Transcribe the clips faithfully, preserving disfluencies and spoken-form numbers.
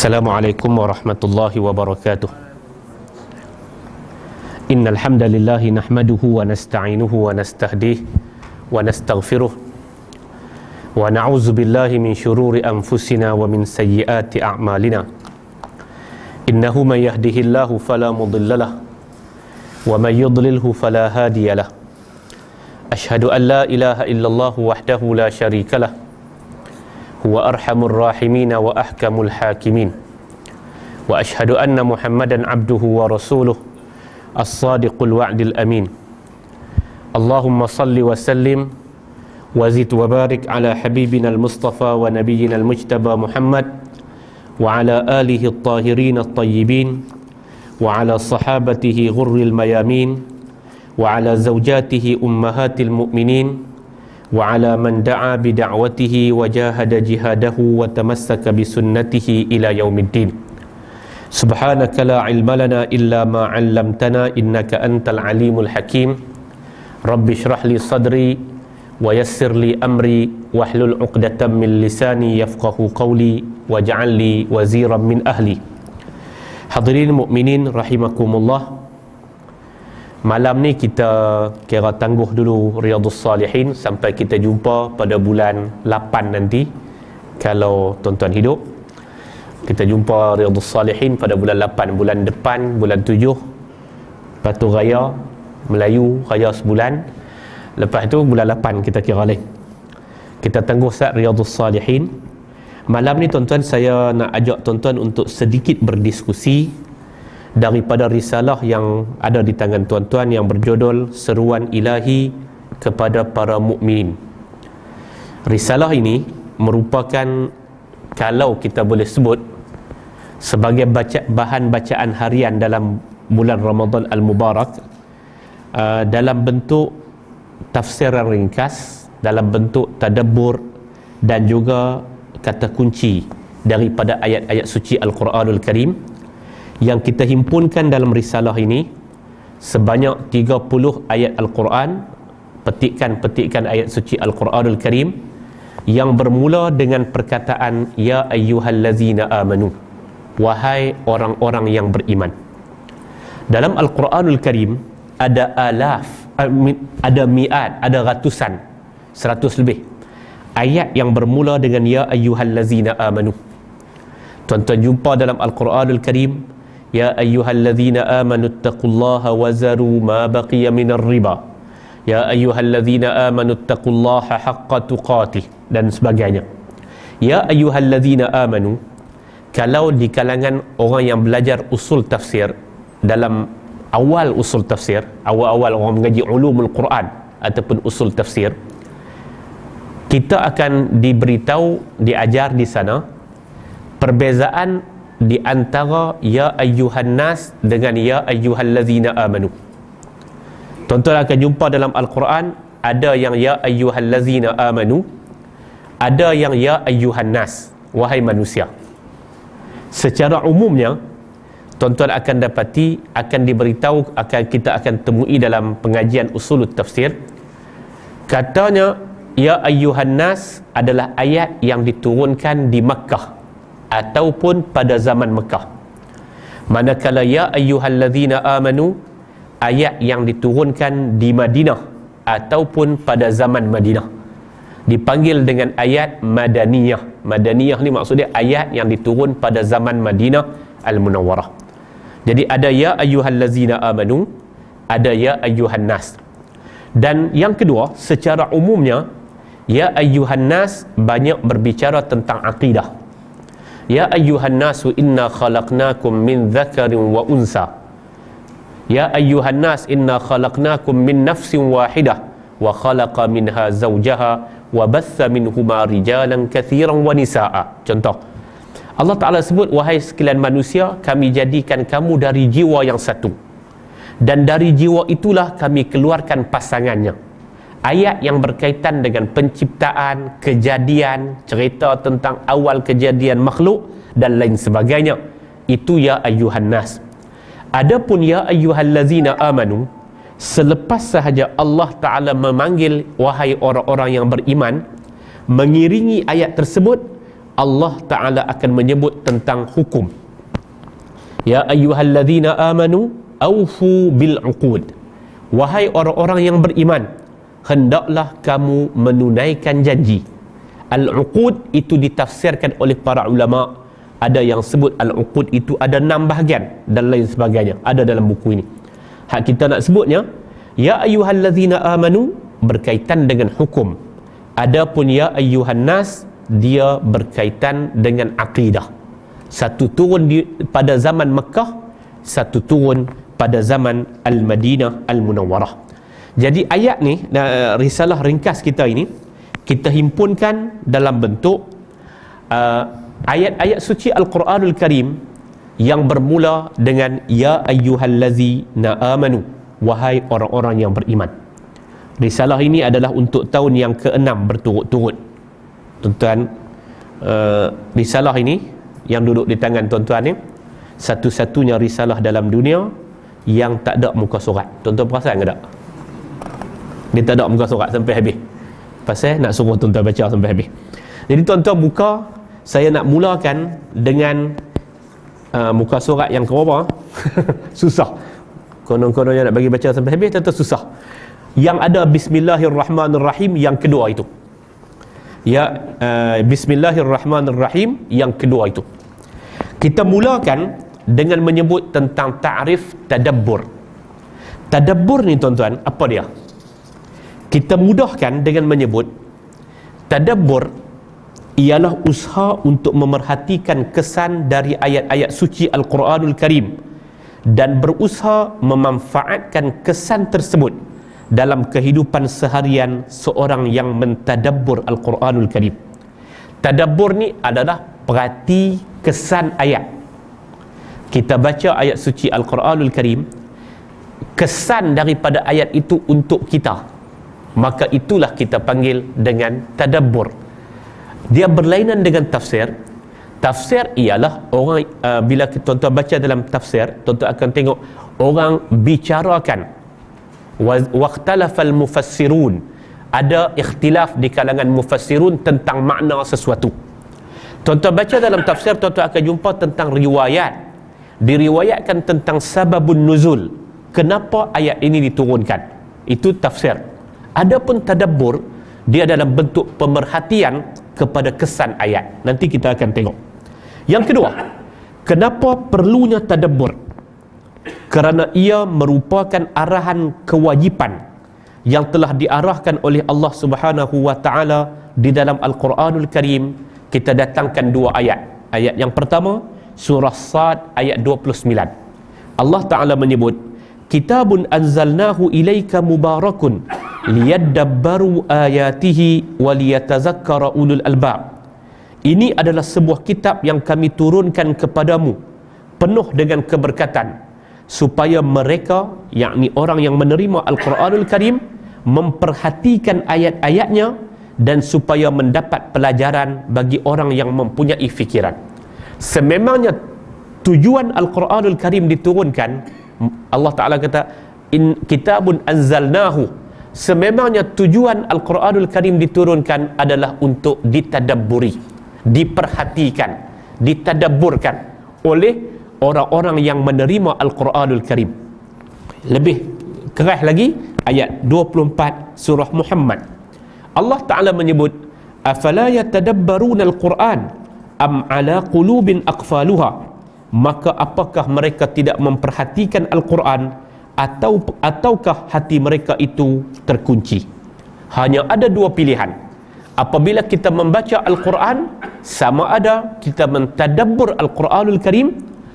Assalamualaikum warahmatullahi wabarakatuh. Innal hamdalillah nahmaduhu wa nasta'inuhu wa nastahdihi wa nastaghfiruh wa na'udzu billahi min shururi anfusina wa min sayyiati a'malina. Innahu man yahdihillahu fala mudhillalah wa man yudlilhu fala hadiyalah. Ashhadu an la ilaha illallah wahdahu la syarikalah huwa arhamur rahimin wa ahkamul hakimin, wa ashhadu anna Muhammadan abduhu wa rasuluh as-sadiqul wa'dil amin. Allahumma salli wa sallim wa zid wa barik ala habibina al-mustafa wa nabiyyina al-mujtaba Muhammad wa ala alihi at-tahirin at-tayyibin wa ala sahabatihi ghurril mayamin wa ala zawjatihi ummahatil mu'minin wa ala man da'a bida'watihi wa jahada jihadahu wa tamassaka bisunnatihi ila yaumiddin. Subhanaka la ilma lana illa ma 'allamtana innaka antal alimul hakim. Rabbi shrah li sadri wa yassir li amri wahlul 'uqdatam min lisani yafqahu qawli waj'al li waziran min ahli. Hadirin mukminin rahimakumullah, malam ni kita kira tangguh dulu Riyadhus Salihin sampai kita jumpa pada bulan lapan nanti. Kalau tuan-tuan hidup, kita jumpa Riyadhus Salihin pada bulan lapan, bulan depan, bulan tujuh Batu Raya Melayu, Raya sebulan. Lepas tu bulan lapan kita kira lain. Kita tangguh sat Riyadhus Salihin. Malam ni tuan-tuan, saya nak ajak tuan-tuan untuk sedikit berdiskusi daripada risalah yang ada di tangan tuan-tuan yang berjudul Seruan Ilahi kepada para Mukminin. Risalah ini merupakan, kalau kita boleh sebut, sebagai baca, bahan bacaan harian dalam bulan Ramadan Al-Mubarak, uh, dalam bentuk tafsiran ringkas, dalam bentuk tadabbur dan juga kata kunci daripada ayat-ayat suci Al-Quranul Karim yang kita himpunkan dalam risalah ini. Sebanyak tiga puluh ayat Al-Quran, petikan-petikan ayat suci Al-Quranul Karim yang bermula dengan perkataan ya ayyuhallazina amanu, wahai orang-orang yang beriman. Dalam Al-Quranul Karim ada alaf, ada mi'at, ada ratusan, seratus lebih ayat yang bermula dengan ya ayyuhallazina amanu. Tuan-tuan jumpa dalam Al-Quranul Karim ya ayyuhallazina amanu taqullaha wa zaru ma baqiya minar riba, ya ayyuhallazina amanu taqullaha haqqa tuqatih, dan sebagainya. Ya ayyuhallazina amanu, kalau di kalangan orang yang belajar usul tafsir, dalam awal usul tafsir, awal-awal orang mengaji ulumul Quran ataupun usul tafsir, kita akan diberitahu, diajar di sana perbezaan di antara ya ayyuhan nas dengan ya ayyuhallazina amanu. Tuan-tuan akan jumpa dalam Al-Quran ada yang ya ayyuhallazina amanu, ada yang ya ayyuhan nas, wahai manusia. Secara umumnya tuan-tuan akan dapati, akan diberitahu, akan kita akan temui dalam pengajian usul tafsir, katanya ya ayyuhan nas adalah ayat yang diturunkan di Makkah ataupun pada zaman Mekah. Manakala ya ayyuhallazina amanu, ayat yang diturunkan di Madinah ataupun pada zaman Madinah, dipanggil dengan ayat Madaniyah. Madaniyah ni maksudnya ayat yang diturun pada zaman Madinah Al-Munawwarah. Jadi ada ya ayyuhallazina amanu, ada ya ayyuhan nas. Dan yang kedua, secara umumnya ya ayyuhan nas banyak berbicara tentang akidah. Ya ayyuhan nasu inna khalaqnakum min dzakarin wa unsa. Ya ayyuhan nas inna khalaqnakum min nafsin wahidah wa khalaqa minha zawjaha wa batha minhuma rijalan katsiran wa nisaa. Contoh, Allah Ta'ala sebut, wahai sekalian manusia, kami jadikan kamu dari jiwa yang satu, dan dari jiwa itulah kami keluarkan pasangannya. Ayat yang berkaitan dengan penciptaan, kejadian, cerita tentang awal kejadian makhluk dan lain sebagainya, itu ya ayyuhan nas. Adapun ya ayyuhallazina amanu, selepas sahaja Allah Ta'ala memanggil wahai orang-orang yang beriman, mengiringi ayat tersebut Allah Ta'ala akan menyebut tentang hukum. Ya ayyuhalladzina amanu awfu bil uqud. Wahai orang-orang yang beriman, hendaklah kamu menunaikan janji. Al-uqud itu ditafsirkan oleh para ulama. Ada yang sebut al-uqud itu ada enam bahagian dan lain sebagainya. Ada dalam buku ini. Hak kita nak sebutnya, ya ayyuhalladzina amanu berkaitan dengan hukum. Adapun ya ayyuhan nas, dia berkaitan dengan akidah. Satu turun di, pada zaman Mekah, satu turun pada zaman Al-Madinah Al-Munawwarah. Jadi ayat ni, risalah ringkas kita ini, kita himpunkan dalam bentuk uh, ayat-ayat suci Al-Quranul Karim yang bermula dengan ya ayyuhallazina amanu, wahai orang-orang yang beriman. Risalah ini adalah untuk tahun yang keenam berturut-turut. Tuan-tuan, uh, risalah ini yang duduk di tangan tuan-tuan ni satu-satunya risalah dalam dunia yang tak ada muka surat. Tuan-tuan perasan ke tak? Dia tak ada muka surat sampai habis. Pasal nak suruh tuan-tuan baca sampai habis. Jadi tuan-tuan buka, saya nak mulakan dengan uh, muka surat yang keberapa? Susah. Konon-kononnya nak bagi baca sampai habis tentu susah. Yang ada Bismillahirrahmanirrahim yang kedua itu. Ya uh, Bismillahirrahmanirrahim yang kedua itu. Kita mulakan dengan menyebut tentang ta'rif tadabbur. Tadabbur ni tuan-tuan, apa dia? Kita mudahkan dengan menyebut tadabbur ialah usaha untuk memerhatikan kesan dari ayat-ayat suci Al-Quranul Karim dan berusaha memanfaatkan kesan tersebut dalam kehidupan seharian seorang yang mentadabbur Al-Quranul Karim. Tadabbur ni adalah perhati kesan ayat. Kita baca ayat suci Al-Quranul Karim, kesan daripada ayat itu untuk kita, maka itulah kita panggil dengan tadabbur. Dia berlainan dengan tafsir. Tafsir ialah orang, uh, bila tuan-tuan baca dalam tafsir, tuan-tuan akan tengok orang bicarakan waqtalafal mufassirun, ada ikhtilaf di kalangan mufassirun tentang makna sesuatu. Tuan-tuan baca dalam tafsir, tuan-tuan akan jumpa tentang riwayat, diriwayatkan tentang sababun nuzul, kenapa ayat ini diturunkan. Itu tafsir. Adapun tadabbur, dia dalam bentuk pemerhatian kepada kesan ayat. Nanti kita akan tengok. Yang kedua, kenapa perlunya tadabbur? Kerana ia merupakan arahan kewajipan yang telah diarahkan oleh Allah Subhanahu wa taala di dalam Al-Quranul Karim. Kita datangkan dua ayat. Ayat yang pertama, surah Sad ayat dua puluh sembilan. Allah Taala menyebut, kitabun anzalnahu ilaika mubarakun liyadabbaru ayatihi waliyatazakkara ulul albab. Ini adalah sebuah kitab yang kami turunkan kepadamu, penuh dengan keberkatan, supaya mereka, yakni orang yang menerima Al-Quranul Karim, memperhatikan ayat-ayatnya dan supaya mendapat pelajaran bagi orang yang mempunyai fikiran. Sememangnya tujuan Al-Quranul Karim diturunkan, Allah Ta'ala kata, in kitabun anzalnahu, sememangnya tujuan Al-Quranul Karim diturunkan adalah untuk ditadabburi, diperhatikan, ditadabburkan oleh orang-orang yang menerima Al-Quranul Karim. Lebih keras lagi, ayat dua puluh empat surah Muhammad, Allah Ta'ala menyebut, afala yatadabbaruna al-Quran am ala qulubin aqfaluha, maka apakah mereka tidak memperhatikan Al-Quran atau ataukah hati mereka itu terkunci? Hanya ada dua pilihan. Apabila kita membaca Al-Quran, sama ada kita mentadabbur Al-Quranul Karim,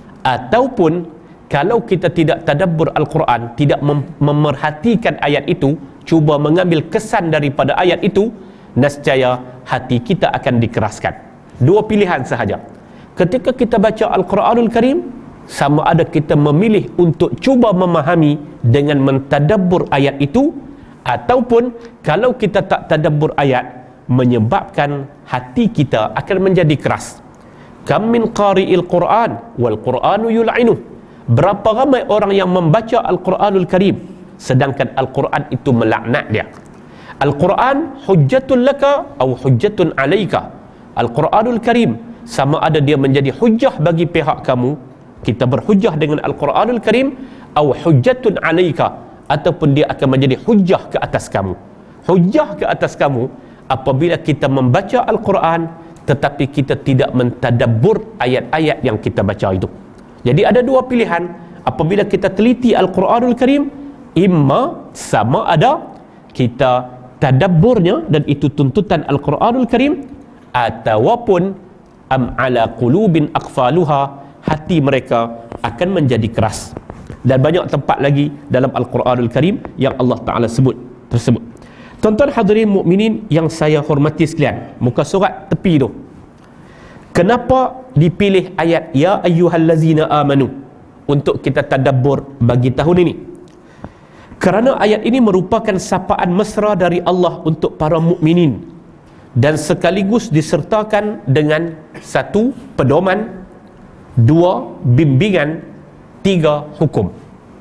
ataupun kalau kita tidak tadabbur Al-Quran, tidak mem- memerhatikan ayat itu, cuba mengambil kesan daripada ayat itu, nescaya hati kita akan dikeraskan. Dua pilihan sahaja. Ketika kita baca Al-Quranul Karim, sama ada kita memilih untuk cuba memahami dengan mentadabbur ayat itu, ataupun kalau kita tak tadabbur ayat, menyebabkan hati kita akan menjadi keras. Kam min qari'il Quran wal Quranu yul'inu. Berapa ramai orang yang membaca Al-Quranul Karim sedangkan Al-Quran itu melaknat dia. Al-Quran hujjatun laka atau hujjatun alaika. Al-Quranul Karim sama ada dia menjadi hujjah bagi pihak kamu, kita berhujjah dengan Al-Quranul Karim, atau hujjatun alaika, ataupun dia akan menjadi hujjah ke atas kamu. Hujjah ke atas kamu apabila kita membaca Al-Quran tetapi kita tidak mentadabbur ayat-ayat yang kita baca itu. Jadi ada dua pilihan apabila kita teliti Al-Quranul Karim, imma sama ada kita tadabburnya dan itu tuntutan Al-Quranul Karim, ataupun am ala qulubin aqfaluha, hati mereka akan menjadi keras. Dan banyak tempat lagi dalam Al-Quranul Karim yang Allah Ta'ala sebut tersebut. Tuan-tuan hadirin mukminin yang saya hormati sekalian, muka surat tepi tu, kenapa dipilih ayat ya ayyuhallazina amanu untuk kita tadabbur bagi tahun ini? Kerana ayat ini merupakan sapaan mesra dari Allah untuk para mukminin dan sekaligus disertakan dengan satu pedoman, dua bimbingan, tiga hukum.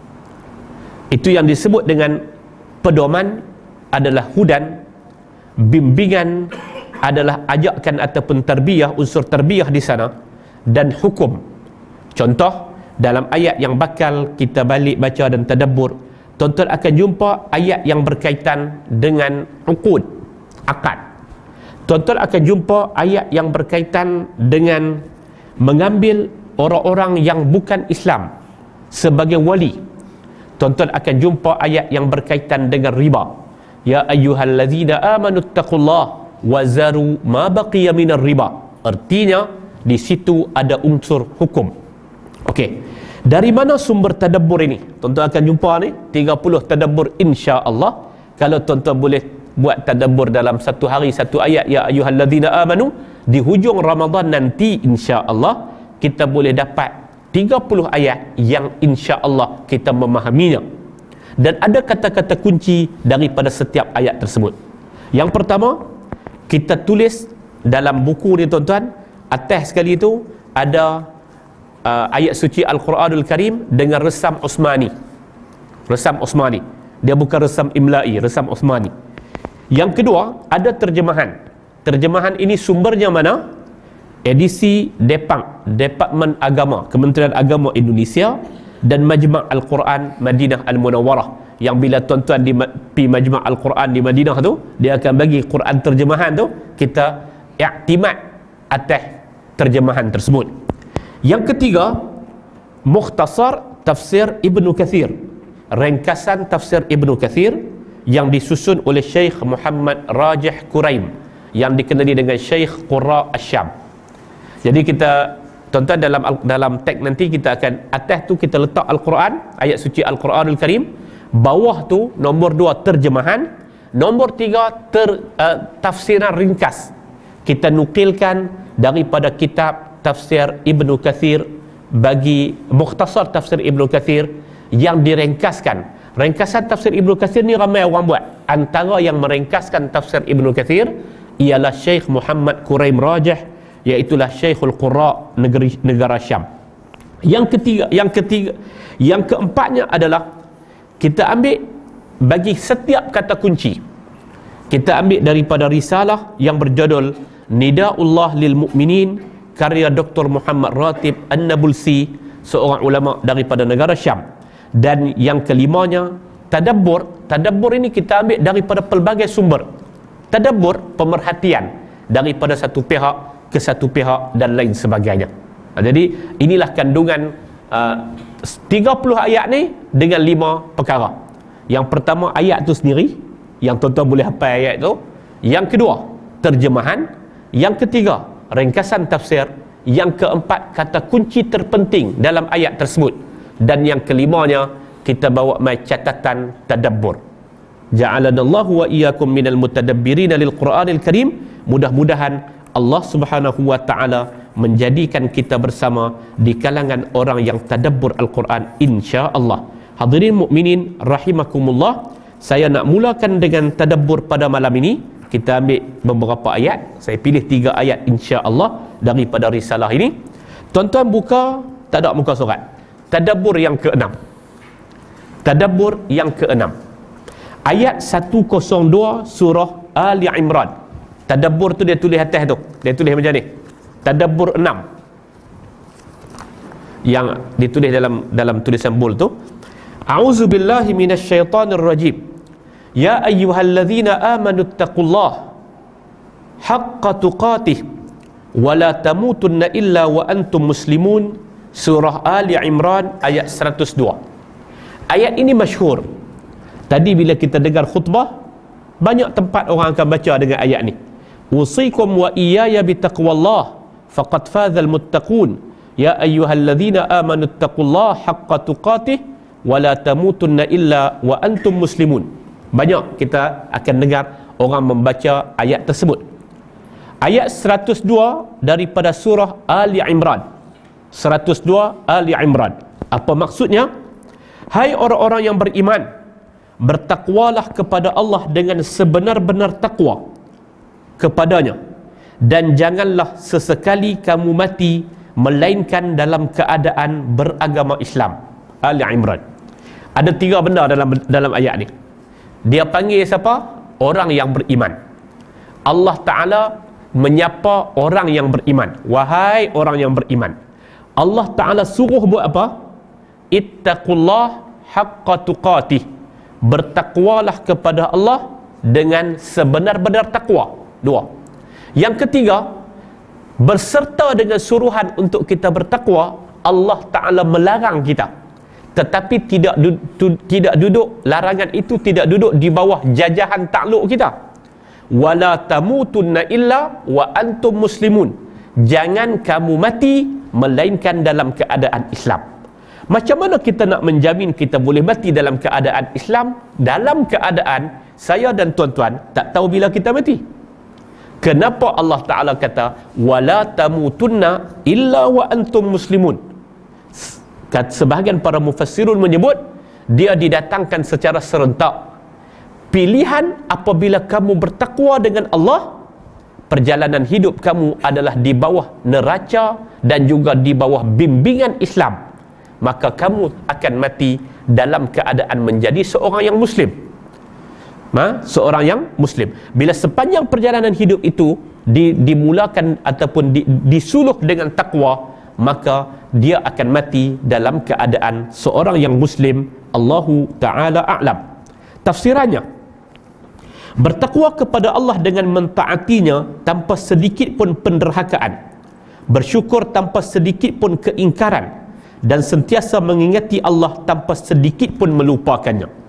Itu yang disebut dengan pedoman adalah hudan, bimbingan adalah ajakan ataupun tarbiyah, unsur tarbiyah di sana, dan hukum. Contoh dalam ayat yang bakal kita balik baca dan tadabbur, tuan-tuan akan jumpa ayat yang berkaitan dengan uqud, akad. Tuan-tuan akan jumpa ayat yang berkaitan dengan mengambil orang-orang yang bukan Islam sebagai wali. Tuan-tuan akan jumpa ayat yang berkaitan dengan riba. Ya ayyuhallazina amanu taqullah wa zaru ma baqiya minar riba. Artinya di situ ada unsur hukum. Okey. Dari mana sumber tadabbur ini? Tuan-tuan akan jumpa ni tiga puluh tadabbur insya-Allah. Kalau tuan-tuan boleh buat tadabbur dalam satu hari satu ayat ya ayyuhallazina amanu, di hujung Ramadan nanti insya-Allah kita boleh dapat tiga puluh ayat yang insya-Allah kita memahaminya. Dan ada kata-kata kunci daripada setiap ayat tersebut. Yang pertama, kita tulis dalam buku ni tuan-tuan, atas sekali itu ada uh, ayat suci Al-Quranul Karim dengan resam Osmani. Resam Osmani. Dia bukan resam imla'i, resam Osmani. Yang kedua, ada terjemahan. Terjemahan ini sumbernya mana? Edisi Depang, Departemen Agama, Kementerian Agama Indonesia, dan Majma' Al-Quran Madinah Al-Munawwarah, yang bila tuan-tuan di pi Majma' Al-Quran di Madinah tu, dia akan bagi Quran terjemahan tu, kita i'timad atas terjemahan tersebut. Yang ketiga, Mukhtasar Tafsir Ibnu Kathir, ringkasan tafsir Ibnu Kathir yang disusun oleh Syekh Muhammad Rajih Quraim, yang dikenali dengan Syekh Qurra Asyam. Jadi kita tuan-tuan dalam dalam teks nanti kita akan, atas tu kita letak Al-Quran, ayat suci Al-Quranul Karim, bawah tu nombor dua terjemahan, nombor tiga ter, uh, tafsiran ringkas. Kita nukilkan daripada kitab tafsir Ibnu Kathir, bagi Mukhtasar Tafsir Ibnu Kathir yang diringkaskan. Ringkasan tafsir Ibnu Kathir ni ramai orang buat. Antara yang meringkaskan tafsir Ibnu Kathir ialah Syekh Muhammad Quraim Rajih, iaitulah Syekhul Qurra negeri negara Syam. Yang ketiga, yang ketiga, yang keempatnya adalah kita ambil bagi setiap kata kunci. Kita ambil daripada risalah yang berjudul Nidaullah lil Mu'minin, karya Doktor Muhammad Ratib An-Nabulsi, seorang ulama daripada negara Syam. Dan yang kelimanya tadabbur. Tadabbur ini kita ambil daripada pelbagai sumber. Tadabbur pemerhatian daripada satu pihak ke satu pihak dan lain sebagainya. Jadi inilah kandungan uh, tiga puluh ayat ni dengan lima perkara. Yang pertama ayat tu sendiri, yang tuan-tuan boleh hafal ayat tu. Yang kedua terjemahan. Yang ketiga ringkasan tafsir. Yang keempat kata kunci terpenting dalam ayat tersebut. Dan yang kelimanya kita bawa mai catatan tadabbur. Ja'alanallahu wa iyyakum minal mutadabbirina lil Qur'anil Karim. Mudah-mudahan Allah Subhanahu wa ta'ala menjadikan kita bersama di kalangan orang yang tadabbur Al-Quran insya-Allah. Hadirin mukminin rahimakumullah, saya nak mulakan dengan tadabbur pada malam ini. Kita ambil beberapa ayat, saya pilih tiga ayat insya-Allah daripada risalah ini. Tuan-tuan buka, tak ada muka surat. Tadabbur yang keenam. Tadabbur yang keenam. Ayat seratus dua surah Ali Imran. Tadabbur tu dia tulis atas tu, dia tulis macam ni, tadabbur enam, yang ditulis dalam dalam tulisan bul tu, a'udzubillahi minasyaitonir rajim, ya ayyuhalladzina amanu taqullaha haqqa tuqatih wa la tamutunna illa wa antum muslimun. Surah Ali Imran ayat seratus dua. Ayat ini masyhur. Tadi bila kita dengar khutbah, banyak tempat orang akan baca dengan ayat ni. Usikum wa iyaya bitaqwallah faqad fazal muttaqun ya ayyuhalladzina amanu taqullaha haqqa tuqatih wa la tamutunna illa wa antum muslimun. Banyak kita akan dengar orang membaca ayat tersebut. Ayat seratus dua daripada surah Ali Imran. seratus dua Ali Imran. Apa maksudnya? Hai orang-orang yang beriman, bertakwalah kepada Allah dengan sebenar-benar takwa kepadanya, dan janganlah sesekali kamu mati melainkan dalam keadaan beragama Islam. Ali Imran. Ada tiga benda dalam dalam ayat ni. Dia panggil siapa? Orang yang beriman. Allah Ta'ala menyapa orang yang beriman. Wahai orang yang beriman, Allah Ta'ala suruh buat apa? Ittaqullah haqqa tuqatih. Bertakwalah kepada Allah dengan sebenar-benar takwa. Dua. Yang ketiga, berserta dengan suruhan untuk kita bertakwa, Allah Ta'ala melarang kita, tetapi tidak du, tu, tidak duduk, larangan itu tidak duduk di bawah jajahan takluk kita. Wala tamutunna illa wa antum muslimun. Jangan kamu mati melainkan dalam keadaan Islam. Macam mana kita nak menjamin kita boleh mati dalam keadaan Islam? Dalam keadaan saya dan tuan-tuan tak tahu bila kita mati. Kenapa Allah Ta'ala kata wala tamutunna illa wa antum muslimun? Sebahagian para mufassirun menyebut dia didatangkan secara serentak. Pilihan apabila kamu bertakwa dengan Allah, perjalanan hidup kamu adalah di bawah neraca dan juga di bawah bimbingan Islam, maka kamu akan mati dalam keadaan menjadi seorang yang muslim. Ha? Seorang yang muslim. Bila sepanjang perjalanan hidup itu di, dimulakan ataupun di, disuluh dengan takwa, maka dia akan mati dalam keadaan seorang yang muslim. Allahu Ta'ala a'lam. Tafsirannya, bertakwa kepada Allah dengan mentaatinya tanpa sedikit pun penderhakaan, bersyukur tanpa sedikit pun keingkaran, dan sentiasa mengingati Allah tanpa sedikit pun melupakannya.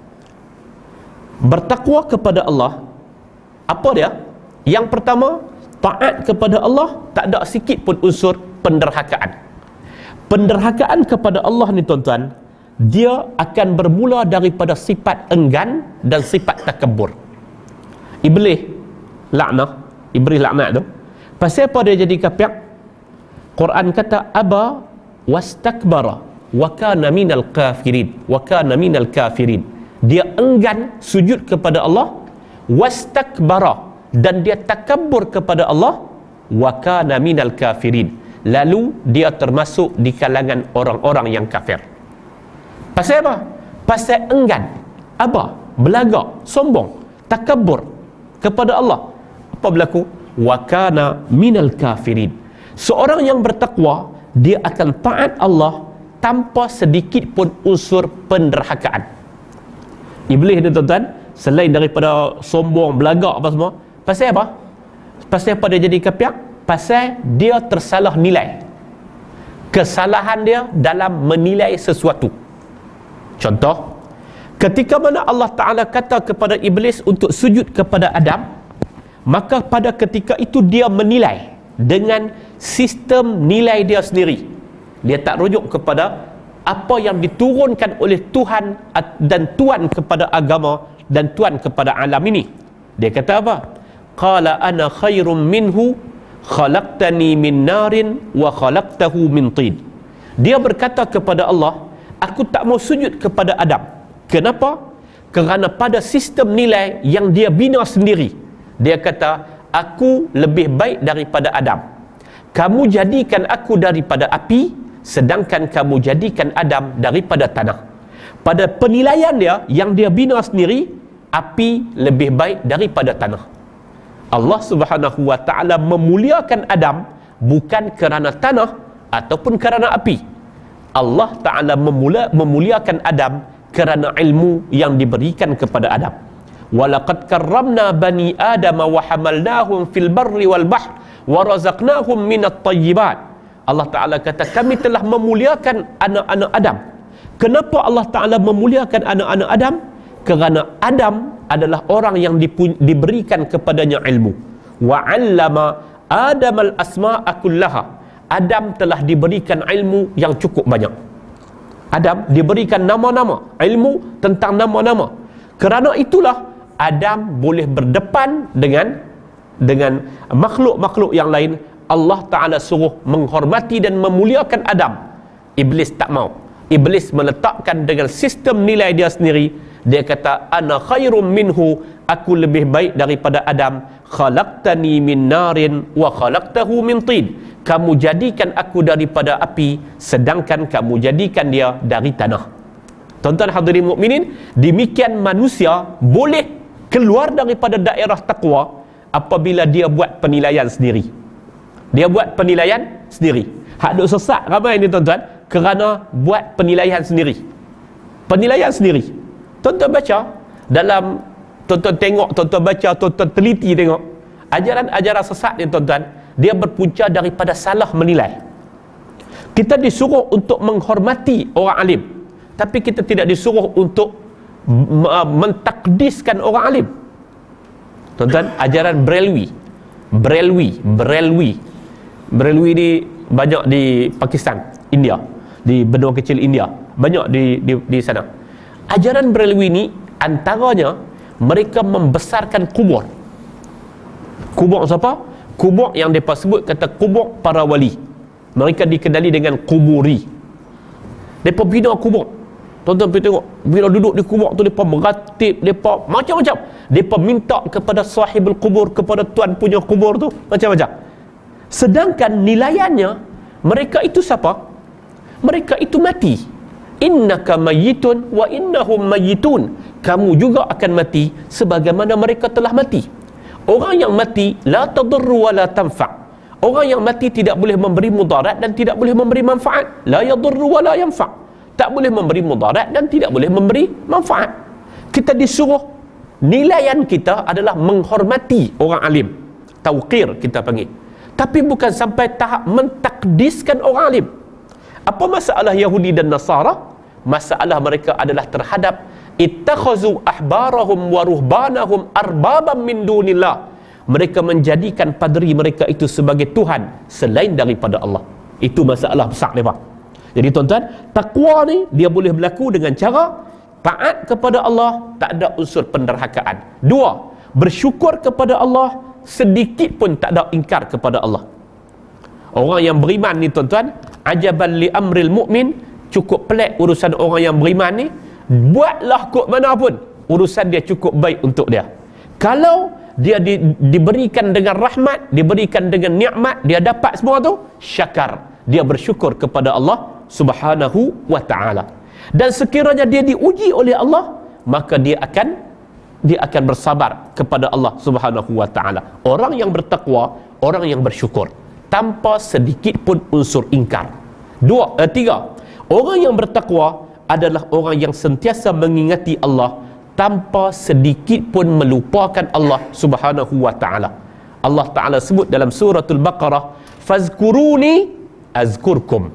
Bertakwa kepada Allah, apa dia? Yang pertama, taat kepada Allah tak ada sikit pun unsur penderhakaan. Penderhakaan kepada Allah ni tuan-tuan, dia akan bermula daripada sifat enggan dan sifat takabur. Iblis laknah, Iblis laknat tu, pasal apa dia jadi kafir? Quran kata aba wastakbara wa kana minal kafirin, wa kana minal kafirin. Dia enggan sujud kepada Allah, wastakbara, dan dia takabur kepada Allah, wa kana minal kafirin, lalu dia termasuk di kalangan orang-orang yang kafir. Pasal apa? Pasal enggan, aba, belagak, sombong, takabur kepada Allah. Apa berlaku? Wa kana minal kafirin. Seorang yang bertakwa, dia akan taat Allah tanpa sedikit pun unsur penderhakaan. Iblis ni tuan-tuan, selain daripada sombong, belagak apa semua, pasal apa? Pasal apa dia jadi kafir? Pasal dia tersalah nilai. Kesalahan dia dalam menilai sesuatu. Contoh, ketika mana Allah Ta'ala kata kepada Iblis untuk sujud kepada Adam, maka pada ketika itu dia menilai dengan sistem nilai dia sendiri. Dia tak rujuk kepada apa yang diturunkan oleh Tuhan dan Tuan kepada agama dan Tuan kepada alam ini. Dia kata apa? Qala ana khairum minhu khalaqtani min narin wa khalaqtahu min tin. Dia berkata kepada Allah, aku tak mau sujud kepada Adam. Kenapa? Kerana pada sistem nilai yang dia bina sendiri, dia kata aku lebih baik daripada Adam. Kamu jadikan aku daripada api, sedangkan kamu jadikan Adam daripada tanah. Pada penilaian dia yang dia bina sendiri, api lebih baik daripada tanah. Allah Subhanahu wa ta'ala memuliakan Adam bukan kerana tanah ataupun kerana api. Allah Ta'ala memula, memuliakan Adam kerana ilmu yang diberikan kepada Adam. Walaqad karramna bani Adam wa hamalnahum fil barri wal bahr wa razaqnahum minat tayyibat. Allah Ta'ala kata, kami telah memuliakan anak-anak Adam. Kenapa Allah Ta'ala memuliakan anak-anak Adam? Kerana Adam adalah orang yang dipu- diberikan kepadanya ilmu. Wa 'allama Adam al-asma'a kullaha. Adam telah diberikan ilmu yang cukup banyak. Adam diberikan nama-nama, ilmu tentang nama-nama. Kerana itulah Adam boleh berdepan dengan dengan makhluk-makhluk yang lain. Allah Ta'ala suruh menghormati dan memuliakan Adam. Iblis tak mau. Iblis meletakkan dengan sistem nilai dia sendiri. Dia kata, ana khairum minhu, aku lebih baik daripada Adam. Khalaqtani min narin wa khalaqtahu min tin. Kamu jadikan aku daripada api, sedangkan kamu jadikan dia dari tanah. Tuan-tuan hadirin mukminin, demikian manusia boleh keluar daripada daerah takwa apabila dia buat penilaian sendiri. Dia buat penilaian sendiri. Hak duk sesat ramai ni tuan-tuan kerana buat penilaian sendiri. Penilaian sendiri. Tuan-tuan baca dalam, tuan-tuan tengok, tuan-tuan baca, tuan-tuan teliti tengok ajaran-ajaran sesat ni tuan-tuan, dia berpunca daripada salah menilai. Kita disuruh untuk menghormati orang alim, tapi kita tidak disuruh untuk mentakdiskan orang alim. Tuan-tuan, ajaran Brelwi Brelwi Brelwi Brelwi ni banyak di Pakistan, India, di benua kecil India, banyak di di, di sana. Ajaran Brelwi ni antaranya mereka membesarkan kubur. Kubur siapa? Kubur yang mereka sebut kata kubur para wali. Mereka dikenali dengan kuburi. Mereka bina kubur. Tuan-tuan pergi tengok, bila duduk di kubur tu mereka meratib, mereka macam-macam. Mereka minta kepada sahibul kubur, kepada tuan punya kubur tu macam-macam. Sedangkan nilaiannya, mereka itu siapa? Mereka itu mati. Innaka mayyitun wa innahum mayyitun. Kamu juga akan mati sebagaimana mereka telah mati. Orang yang mati la tadurru wa la tanfa'. Orang yang mati tidak boleh memberi mudarat dan tidak boleh memberi manfaat. La yadurru wa la yanfa'. Tak boleh memberi mudarat dan tidak boleh memberi manfaat. Kita disuruh, nilaian kita adalah menghormati orang alim. Tauqir kita panggil. Tapi bukan sampai tahap mentakdiskan orang alim. Apa masalah Yahudi dan Nasara? Masalah mereka adalah terhadap ittakhazu ahbarahum wa ruhbanahum arbaban min dunillah. Mereka menjadikan padri mereka itu sebagai Tuhan selain daripada Allah. Itu masalah besar mereka. Jadi tuan-tuan, takwa ni dia boleh berlaku dengan cara taat kepada Allah, tak ada unsur penderhakaan. Dua, bersyukur kepada Allah, sedikit pun tak ada ingkar kepada Allah. Orang yang beriman ni tuan-tuan, ajaban li amril mu'min, cukup pelik urusan orang yang beriman ni. Buatlah kok mana pun, urusan dia cukup baik untuk dia. Kalau dia di, diberikan dengan rahmat, diberikan dengan nikmat, dia dapat semua tu, syakar, dia bersyukur kepada Allah Subhanahu wa ta'ala. Dan sekiranya dia diuji oleh Allah, maka dia akan dia akan bersabar kepada Allah Subhanahu wa ta'ala. Orang yang bertakwa, orang yang bersyukur tanpa sedikit pun unsur ingkar. Dua, eh, tiga, orang yang bertakwa adalah orang yang sentiasa mengingati Allah tanpa sedikit pun melupakan Allah Subhanahu wa ta'ala. Allah Ta'ala sebut dalam suratul Baqarah, fazkuruni azkurkum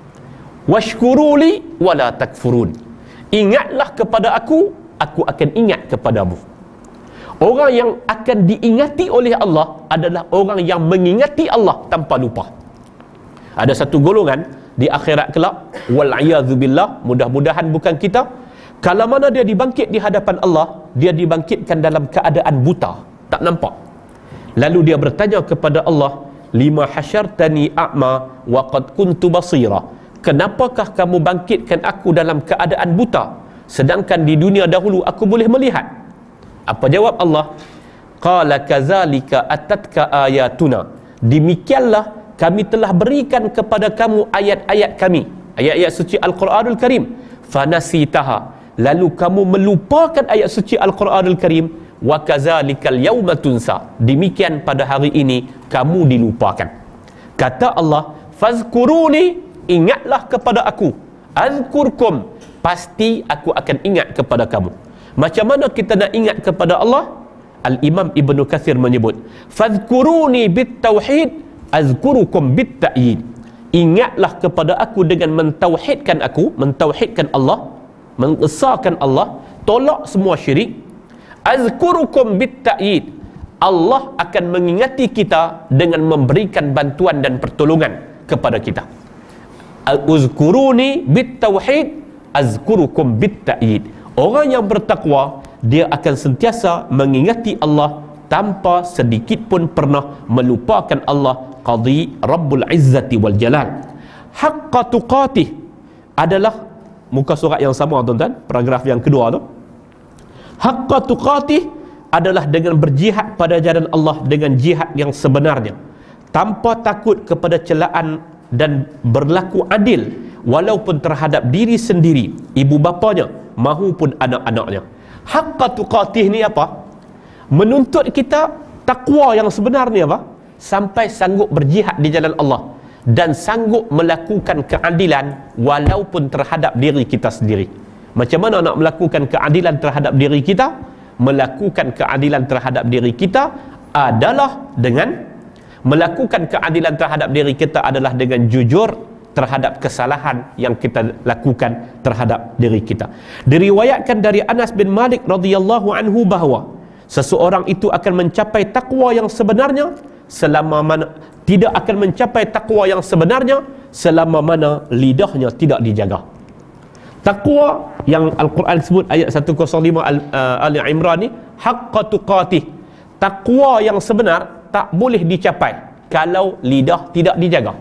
washkuruli wala takfurun. Ingatlah kepada aku, aku akan ingat kepadamu. Orang yang akan diingati oleh Allah adalah orang yang mengingati Allah tanpa lupa. Ada satu golongan di akhirat kelak, wal'iyadzubillah, mudah-mudahan bukan kita, kalau mana dia dibangkit di hadapan Allah, dia dibangkitkan dalam keadaan buta, tak nampak. Lalu dia bertanya kepada Allah, lima hasyartani a'ma wa qad kuntu basira. Kenapakah kamu bangkitkan aku dalam keadaan buta, sedangkan di dunia dahulu aku boleh melihat? Apa jawab Allah? Qala kadzalika atatka ayatuna. Demikianlah kami telah berikan kepada kamu ayat-ayat kami, ayat-ayat suci Al-Quranul Karim. Fanasitaha. Lalu kamu melupakan ayat suci Al-Quranul Karim. wa kazalikal yauma tunsa, demikian pada hari ini kamu dilupakan. Kata Allah, fazkuruni, ingatlah kepada aku, azkurkum, pasti aku akan ingat kepada kamu. Macam mana kita nak ingat kepada Allah? Al-Imam Ibnu Katsir menyebut, fazkuruni bit tauhid azkurukum bit ta'yid. Ingatlah kepada aku dengan mentauhidkan aku, mentauhidkan Allah, mengesahkan Allah, tolak semua syirik. Azkurukum bit ta'yid, Allah akan mengingati kita dengan memberikan bantuan dan pertolongan kepada kita. Uzkuruni bit tauhid azkurukum bit ta'yid. Orang yang bertakwa, dia akan sentiasa mengingati Allah tanpa sedikit pun pernah melupakan Allah, qadi Rabbul Izzati wal Jalal. Haqqa tuqatih adalah muka surat yang sama tuan-tuan, paragraf yang kedua tu. Haqqa tuqatih adalah dengan berjihad pada jalan Allah dengan jihad yang sebenarnya, tanpa takut kepada celaan, dan berlaku adil walaupun terhadap diri sendiri, ibu bapanya mahupun anak-anaknya. Haqqa tuqatih ni apa? Menuntut kita takwa yang sebenarnya apa? Sampai sanggup berjihad di jalan Allah dan sanggup melakukan keadilan walaupun terhadap diri kita sendiri. Macam mana nak melakukan keadilan terhadap diri kita? Melakukan keadilan terhadap diri kita adalah dengan melakukan keadilan terhadap diri kita adalah dengan jujur terhadap kesalahan yang kita lakukan terhadap diri kita. Diriwayatkan dari Anas bin Malik radhiyallahu anhu bahawa seseorang itu akan mencapai takwa yang sebenarnya selama mana tidak akan mencapai takwa yang sebenarnya selama mana lidahnya tidak dijaga. Takwa yang Al-Quran sebut ayat seratus lima Al, uh, Ali Imran ni, haqqa tuqatih, takwa yang sebenar tak boleh dicapai kalau lidah tidak dijaga.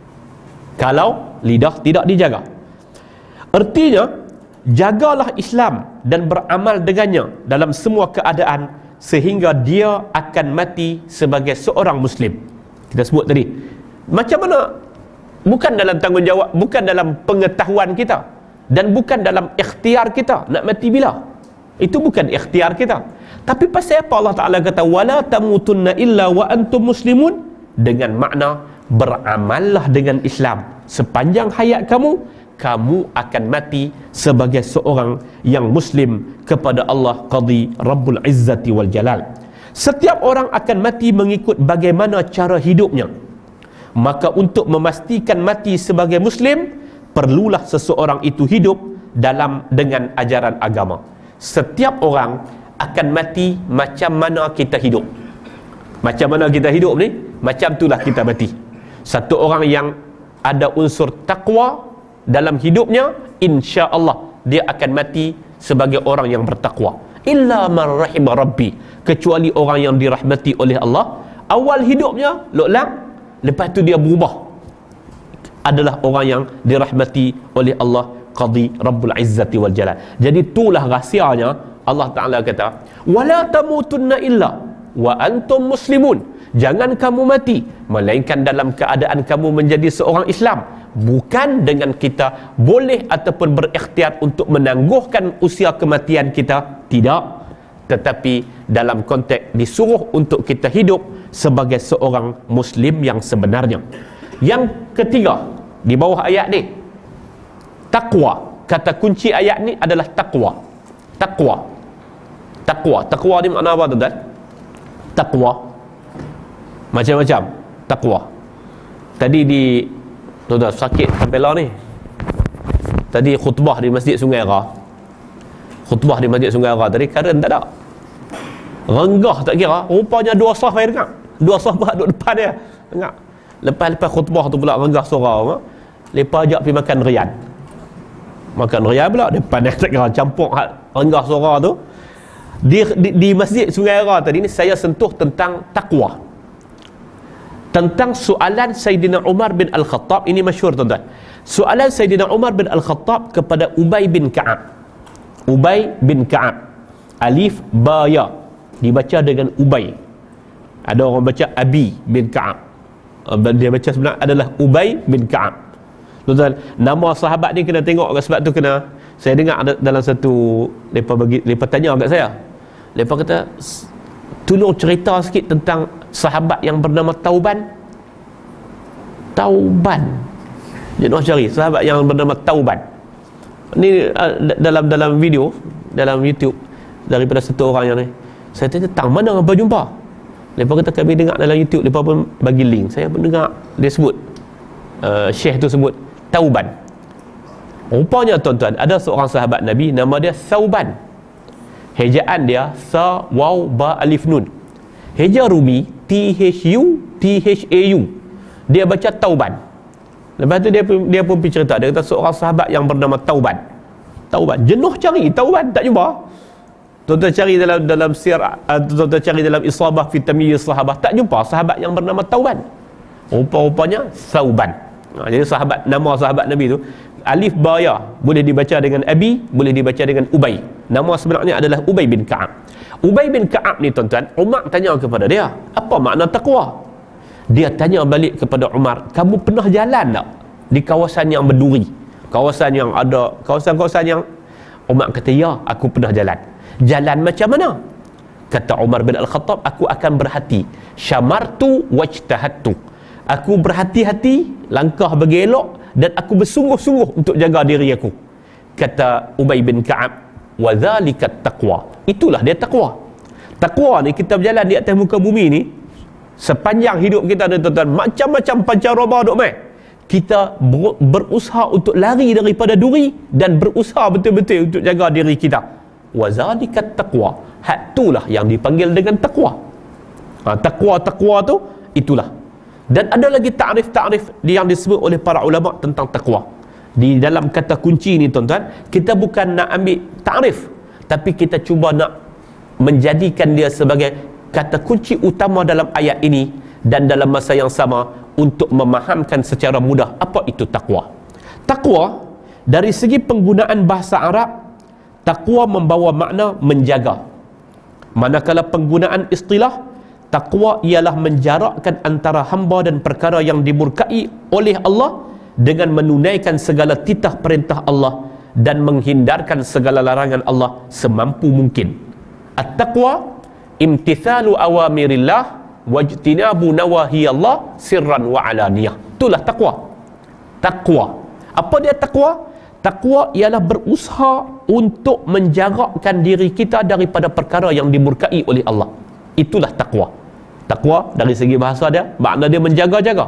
Kalau lidah tidak dijaga, artinya jagalah Islam dan beramal dengannya dalam semua keadaan sehingga dia akan mati sebagai seorang Muslim. Kita sebut tadi, macam mana? Bukan dalam tanggungjawab, bukan dalam pengetahuan kita, dan bukan dalam ikhtiar kita nak mati bila. Itu bukan ikhtiar kita. Tapi pasal apa Allah Ta'ala kata wala tamutunna illa wa antum muslimun? Dengan makna beramallah dengan Islam sepanjang hayat kamu, kamu akan mati sebagai seorang yang Muslim kepada Allah, qadi Rabbul Izzati wal Jalal. Setiap orang akan mati mengikut bagaimana cara hidupnya. Maka untuk memastikan mati sebagai Muslim, perlulah seseorang itu hidup dalam dengan ajaran agama. Setiap orang akan mati macam mana kita hidup. Macam mana kita hidup ni, macam itulah kita mati. Satu orang yang ada unsur takwa dalam hidupnya, insya-Allah dia akan mati sebagai orang yang bertakwa. Illa man rahima rabbi, kecuali orang yang dirahmati oleh Allah. Awal hidupnya loklang, lepas tu dia berubah, adalah orang yang dirahmati oleh Allah, qadi Rabbul Izzati wal Jalal. Jadi itulah rahsianya. Allah Ta'ala kata wala tamutunna illa wa antum muslimun, jangan kamu mati melainkan dalam keadaan kamu menjadi seorang Islam. Bukan dengan kita boleh ataupun berikhtiar untuk menangguhkan usia kematian kita, tidak, tetapi dalam konteks disuruh untuk kita hidup sebagai seorang Muslim yang sebenarnya. Yang ketiga di bawah ayat ni, takwa. Kata kunci ayat ni adalah takwa. Takwa. Takwa. Takwa ni makna apa tuan-tuan? Takwa macam-macam. Takwa tadi di tuan-tuan sakit Kampela ni, tadi khutbah di Masjid Sungai Ra. Khutbah di Masjid Sungai Ra tadi karen tak ada, renggah tak kira, rupanya dua sah saya dengar, dua sah duduk depan dia dengar. Lepas-lepas khutbah tu pula renggah suara, lepas ajak pergi makan riyan. Makan riyan pula depan dia tak kira, campur renggah suara tu. Di, di, di Masjid Sungai Ra tadi ni saya sentuh tentang takwa, tentang soalan Sayyidina Umar bin Al-Khattab. Ini masyhur tuan-tuan, soalan Sayyidina Umar bin Al-Khattab kepada Ubay bin Ka'ab. Ubay bin Ka'ab, alif ba ya dibaca dengan Ubay. Ada orang baca Abi bin Ka'ab, dia baca sebenarnya adalah Ubay bin Ka'ab. Tuan-tuan, nama sahabat ni kena tengok, sebab tu kena, saya dengar ada dalam satu, mereka bagi, mereka tanya kat saya, Lepas kata, tolong cerita sikit tentang sahabat yang bernama Tauban. Tauban. Dia nak cari sahabat yang bernama Tauban. Ni uh, dalam dalam video dalam YouTube daripada satu orang yang ni. Saya tanya, tang mana apa jumpa? Lepas kata kami dengar dalam YouTube, lepas pun bagi link. Saya pun dengar dia sebut uh, Syekh tu sebut Tauban. Rupanya tuan-tuan, ada seorang sahabat Nabi nama dia Thauban. Hejaan dia Tha Waw Ba Alif Nun. Heja Rumi T H U T H A U. Dia baca Tauban. Lepas tu dia pun, dia pun pergi cerita, dia kata seorang sahabat yang bernama Tauban. Tauban, jenuh cari Tauban, tak jumpa. Tuan-tuan cari dalam dalam sirah, uh, tuan-tuan cari dalam Isabah fi Tamyiz Sahabah, tak jumpa sahabat yang bernama Tauban. Rupa-rupanya Thauban. Ha, jadi sahabat, nama sahabat Nabi tu alif ba ya boleh dibaca dengan Abi, boleh dibaca dengan Ubay. Nama sebenarnya adalah Ubay bin Ka'ab. Ubay bin Ka'ab ni tuan-tuan, Umar tanya kepada dia, apa makna taqwa? Dia tanya balik kepada Umar, kamu pernah jalan tak di kawasan yang berduri, kawasan yang ada kawasan-kawasan yang... Umar kata, ya, aku pernah jalan. Jalan macam mana? Kata Umar bin Al-Khattab, aku akan berhati, syamartu wajtahattu, aku berhati-hati, langkah bergelok, dan aku bersungguh-sungguh untuk jaga diri aku. Kata Ubay bin Ka'ab, wa dzalika taqwa, itulah dia taqwa. Taqwa ni, kita berjalan di atas muka bumi ni sepanjang hidup kita ni tuan-tuan, macam-macam pancaroba duk mai, kita ber, berusaha untuk lari daripada duri dan berusaha betul-betul untuk jaga diri kita. Wa zalika taqwa, hak itulah yang dipanggil dengan taqwa. Ha, taqwa-taqwa tu itulah. Dan ada lagi ta'rif-ta'rif yang disebut oleh para ulama tentang taqwa. Di dalam kata kunci ni tuan-tuan, kita bukan nak ambil ta'rif, tapi kita cuba nak menjadikan dia sebagai kata kunci utama dalam ayat ini, dan dalam masa yang sama untuk memahamkan secara mudah apa itu taqwa. Taqwa dari segi penggunaan bahasa Arab, taqwa membawa makna menjaga. Manakala penggunaan istilah, taqwa ialah menjarakkan antara hamba dan perkara yang dimurkai oleh Allah dengan menunaikan segala titah perintah Allah dan menghindarkan segala larangan Allah semampu mungkin. At-taqwa imtithalu awamirillah wajtinabu nawahi Allah sirran wa alaniyah. Itulah taqwa. Taqwa. Apa dia taqwa? Taqwa ialah berusaha untuk menjarakkan diri kita daripada perkara yang dimurkai oleh Allah. Itulah taqwa. Taqwa dari segi bahasa dia, makna dia menjaga-jaga.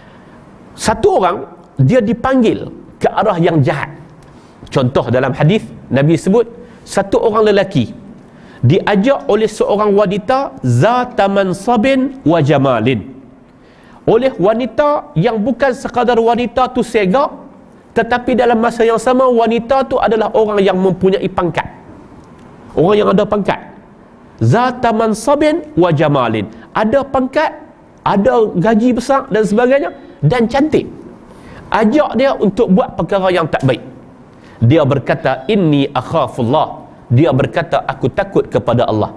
Satu orang, dia dipanggil ke arah yang jahat. Contoh dalam hadis Nabi sebut, satu orang lelaki diajak oleh seorang wanita zata mansabin wa jamalin, oleh wanita yang bukan sekadar wanita tu segak, tetapi dalam masa yang sama wanita tu adalah orang yang mempunyai pangkat, orang yang ada pangkat. Zata mansabin wa jamalin, ada pangkat, ada gaji besar dan sebagainya, dan cantik. Ajak dia untuk buat perkara yang tak baik. Dia berkata, inni akhafullah, dia berkata, aku takut kepada Allah.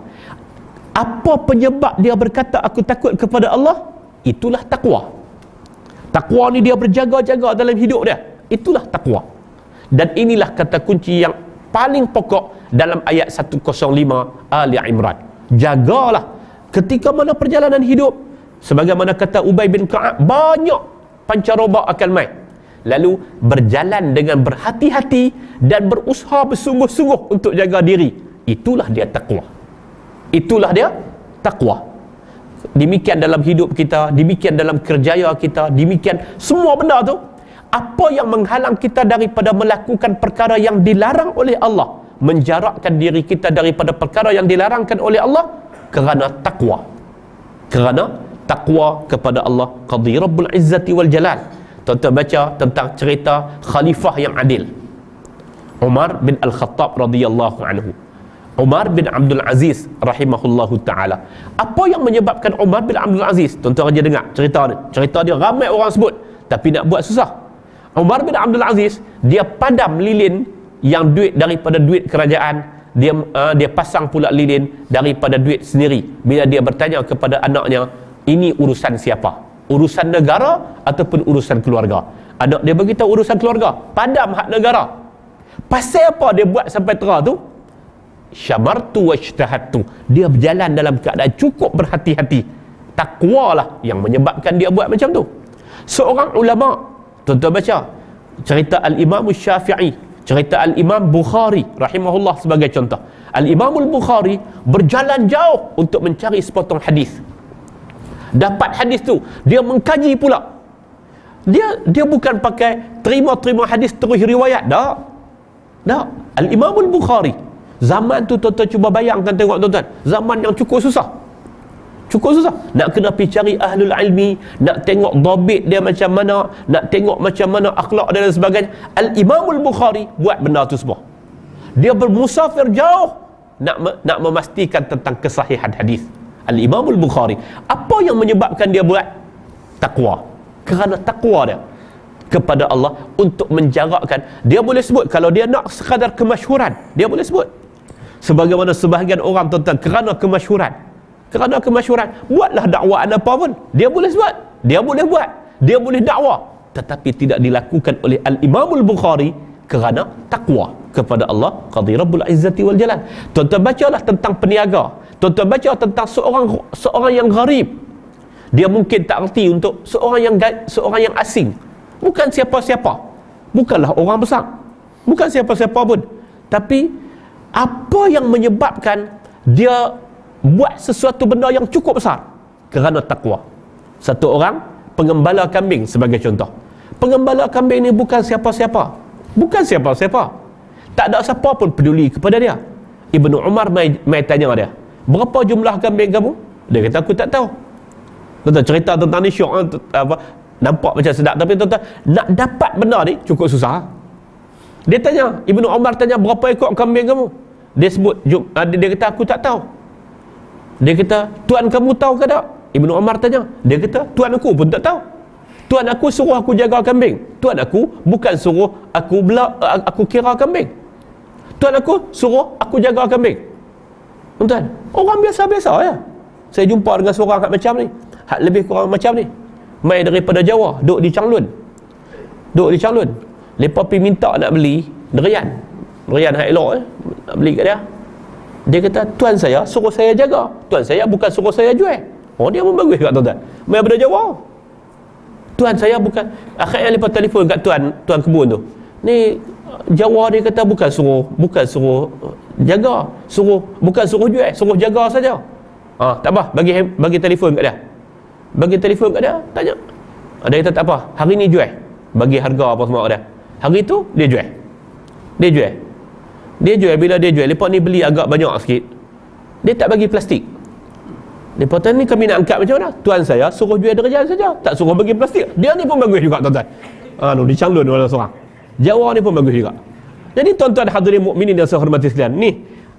Apa penyebab dia berkata aku takut kepada Allah? Itulah taqwa. Taqwa ni dia berjaga-jaga dalam hidup dia. Itulah taqwa. Dan inilah kata kunci yang paling pokok dalam ayat seratus lima Ali Imran. Jagalah ketika mana perjalanan hidup, sebagaimana kata Ubay bin Ka'ab, banyak pancaroba akan mai. Lalu berjalan dengan berhati-hati dan berusaha bersungguh-sungguh untuk jaga diri. Itulah dia taqwa. Itulah dia taqwa. Demikian dalam hidup kita, demikian dalam kerjaya kita, demikian semua benda tu. Apa yang menghalang kita daripada melakukan perkara yang dilarang oleh Allah, menjarakkan diri kita daripada perkara yang dilarangkan oleh Allah? Kerana taqwa. Kerana taqwa kepada Allah. Qadhi Rabbul Izzati wal Jalal. Tuan-tuan baca tentang cerita khalifah yang adil, Umar bin Al-Khattab radhiyallahu anhu, Umar bin Abdul Aziz rahimahullahu ta'ala. Apa yang menyebabkan Umar bin Abdul Aziz? Tuan-tuan aja dengar cerita ni. Cerita dia ramai orang sebut, tapi nak buat susah. Umar bin Abdul Aziz, dia padam lilin yang duit daripada duit kerajaan. Dia uh, dia pasang pula lilin daripada duit sendiri. Bila dia bertanya kepada anaknya, ini urusan siapa? Urusan negara ataupun urusan keluarga? Anak dia beritahu urusan keluarga. Padam hak negara. Pasal apa dia buat sampai terah tu? syamartu wajtahadtu. Dia berjalan dalam keadaan cukup berhati-hati. Takwalah yang menyebabkan dia buat macam tu. Seorang ulama, tuan-tuan baca cerita Al-Imam Syafi'i, cerita Al-Imam Bukhari rahimahullah sebagai contoh. Al-Imam Bukhari berjalan jauh untuk mencari sepotong hadis. Dapat hadis tu, dia mengkaji pula. Dia dia bukan pakai terima-terima hadis terus riwayat, dak. Dak. Al-Imam Bukhari zaman tu, tuan-tuan cuba bayangkan, tengok tuan-tuan, zaman yang cukup susah. Cukup susah. Nak kena pergi cari ahlul ilmi, nak tengok dhabit dia macam mana, nak tengok macam mana akhlak dia dan sebagainya. Al-Imam Bukhari buat benda tu semua. Dia bermusafir jauh nak nak memastikan tentang kesahihan hadis. Al-Imam Bukhari, apa yang menyebabkan dia buat? Takwa. Kerana takwa dia kepada Allah untuk menjarakkan. Dia boleh sebut, kalau dia nak sekadar kemasyhuran, dia boleh sebut. Sebagaimana sebahagian orang, tuan-tuan, kerana kemasyhuran, kerana kemasyhuran buatlah dakwaan apa pun, dia boleh sebut, dia boleh buat, dia boleh dakwah, tetapi tidak dilakukan oleh Al-Imam Bukhari kerana takwa kepada Allah Qadhi Rabbul Izzati wal Jalal. Tuan-tuan bacalah tentang peniaga, tuan-tuan baca tentang seorang seorang yang gharib. Dia mungkin tak erti untuk seorang yang seorang yang asing, bukan siapa-siapa, bukanlah orang besar, bukan siapa-siapa pun, tapi apa yang menyebabkan dia buat sesuatu benda yang cukup besar? Kerana takwa. Satu orang pengembala kambing sebagai contoh. Pengembala kambing ni bukan siapa-siapa, bukan siapa-siapa, tak ada siapa pun peduli kepada dia. Ibnu Umar mai, mai tanya dia, berapa jumlah kambing kamu? Dia kata, aku tak tahu. Tuan-tuan, cerita tentang ni syok, apa, nampak macam sedap, tapi tuan-tuan, nak dapat benda ni cukup susah. Dia tanya, Ibnu Umar tanya, berapa ekor kambing kamu? Dia sebut, jum, dia, dia kata, aku tak tahu. Dia kata, tuan kamu tahu ke tak? Ibnu Umar tanya. Dia kata, tuan aku pun tak tahu. Tuan aku suruh aku jaga kambing. Tuan aku bukan suruh aku bela, aku kira kambing. Tuan aku suruh aku jaga kambing. Tuan, orang biasa-biasa ya. Saya jumpa dengan seorang hak macam ni, hak lebih kurang macam ni, mai daripada Jawa, duduk di Changlun. Duduk di Changlun. Lepas pergi minta nak beli derian. Derian hak elok eh, nak beli kat dia. Dia kata, tuan saya suruh saya jaga, tuan saya bukan suruh saya jual. Oh, dia pun bagus kat tuan-tuan, mai daripada Jawa. Tuan saya bukan, akhirnya lepas telefon kat tuan tuan kebun tu, ni Jawa, dia kata bukan suruh bukan suruh jaga, suruh bukan suruh jual, suruh jaga saja. Ah, tak apa, bagi bagi telefon kat dia. Bagi telefon kat dia, tanya. Dia kata tak apa, hari ni jual. Bagi harga apa semua kat dia. Hari tu dia jual. Dia jual. Dia jual, bila dia jual, lepas ni beli agak banyak sikit. Dia tak bagi plastik. Lepas tu ni kami nak angkat macam mana? Tuan saya suruh jual derian saja, tak suruh bagi plastik. Dia ni pun bagus juga tuan-tuan. Ah, no, di Changlun ada seorang. Jawa ni pun bagus juga. Jadi tuan-tuan hadirin mukminin yang saya hormati sekalian, ni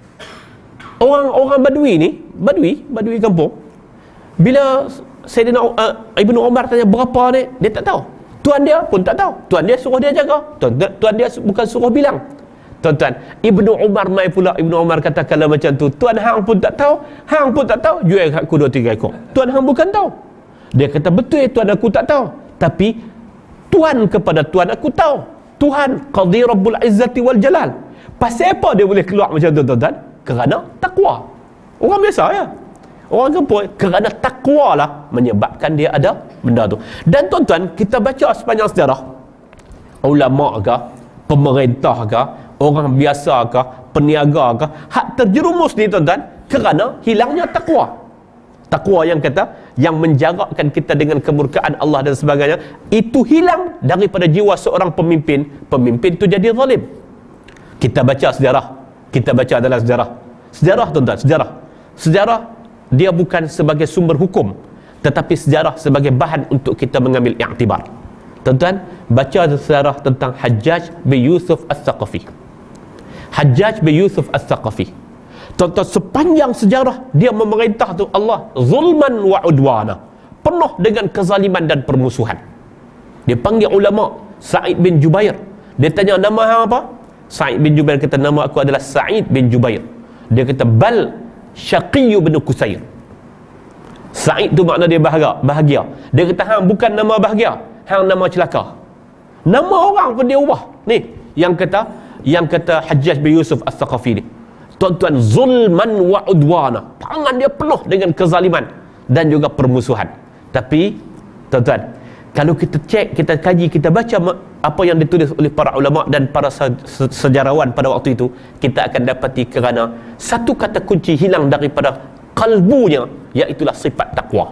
orang-orang Badui ni, Badui, Badui kampung, bila Sayyidina uh, Ibnu Umar tanya berapa ni, dia tak tahu. Tuan dia pun tak tahu. Tuan dia suruh dia jaga. Tuan, tuan dia bukan suruh bilang. Tuan-tuan, Ibnu Umar mai pula, Ibnu Umar kata kalau macam tu, tuan hang pun tak tahu, hang pun tak tahu, jual kat aku dua tiga ekor. Tuan hang bukan tahu. Dia kata betul, tuan aku tak tahu, tapi tuan kepada tuan aku tahu. Tuhan Qadhi Rabbul Izzati wal Jalal. Pasal apa dia boleh keluar macam tu tuan-tuan? Kerana takwa. Orang biasa ya. Orang kampung, kerana takwa lah menyebabkan dia ada benda tu. Dan tuan-tuan, kita baca sepanjang sejarah, ulama ke, pemerintah ke, orang biasa ke, peniaga ke, hak terjerumus ni tuan-tuan kerana hilangnya takwa. Takwa yang kata, yang menjarakkan kita dengan kemurkaan Allah dan sebagainya, itu hilang daripada jiwa seorang pemimpin. Pemimpin tu jadi zalim. Kita baca sejarah, kita baca dalam sejarah. Sejarah tuan-tuan, sejarah. Sejarah dia bukan sebagai sumber hukum, tetapi sejarah sebagai bahan untuk kita mengambil i'tibar. Tuan-tuan, baca sejarah tentang Hajjaj bin Yusuf Al-Thaqafi. Hajjaj bin Yusuf Al-Thaqafi. Tuan-tuan, sepanjang sejarah dia memerintah tu Allah zulman wa udwana, penuh dengan kezaliman dan permusuhan. Dia panggil ulama Sa'id bin Jubair. Dia tanya, nama hang apa? Sa'id bin Jubair kata, nama aku adalah Sa'id bin Jubair. Dia kata, bal Syaqiyyu bin Qusair. Sa'id tu makna dia bahagia, bahagia. Dia kata, hang bukan nama bahagia, hang nama celaka. Nama orang pun dia ubah. Ni yang kata yang kata Hajjaj bin Yusuf Al-Thaqafi ni. Tuan-tuan, zulman wa udwana, tangan dia penuh dengan kezaliman dan juga permusuhan. Tapi tuan-tuan, kalau kita cek, kita kaji, kita baca apa yang ditulis oleh para ulama dan para sejarawan pada waktu itu, kita akan dapati kerana satu kata kunci hilang daripada kalbunya, iaitulah sifat takwa.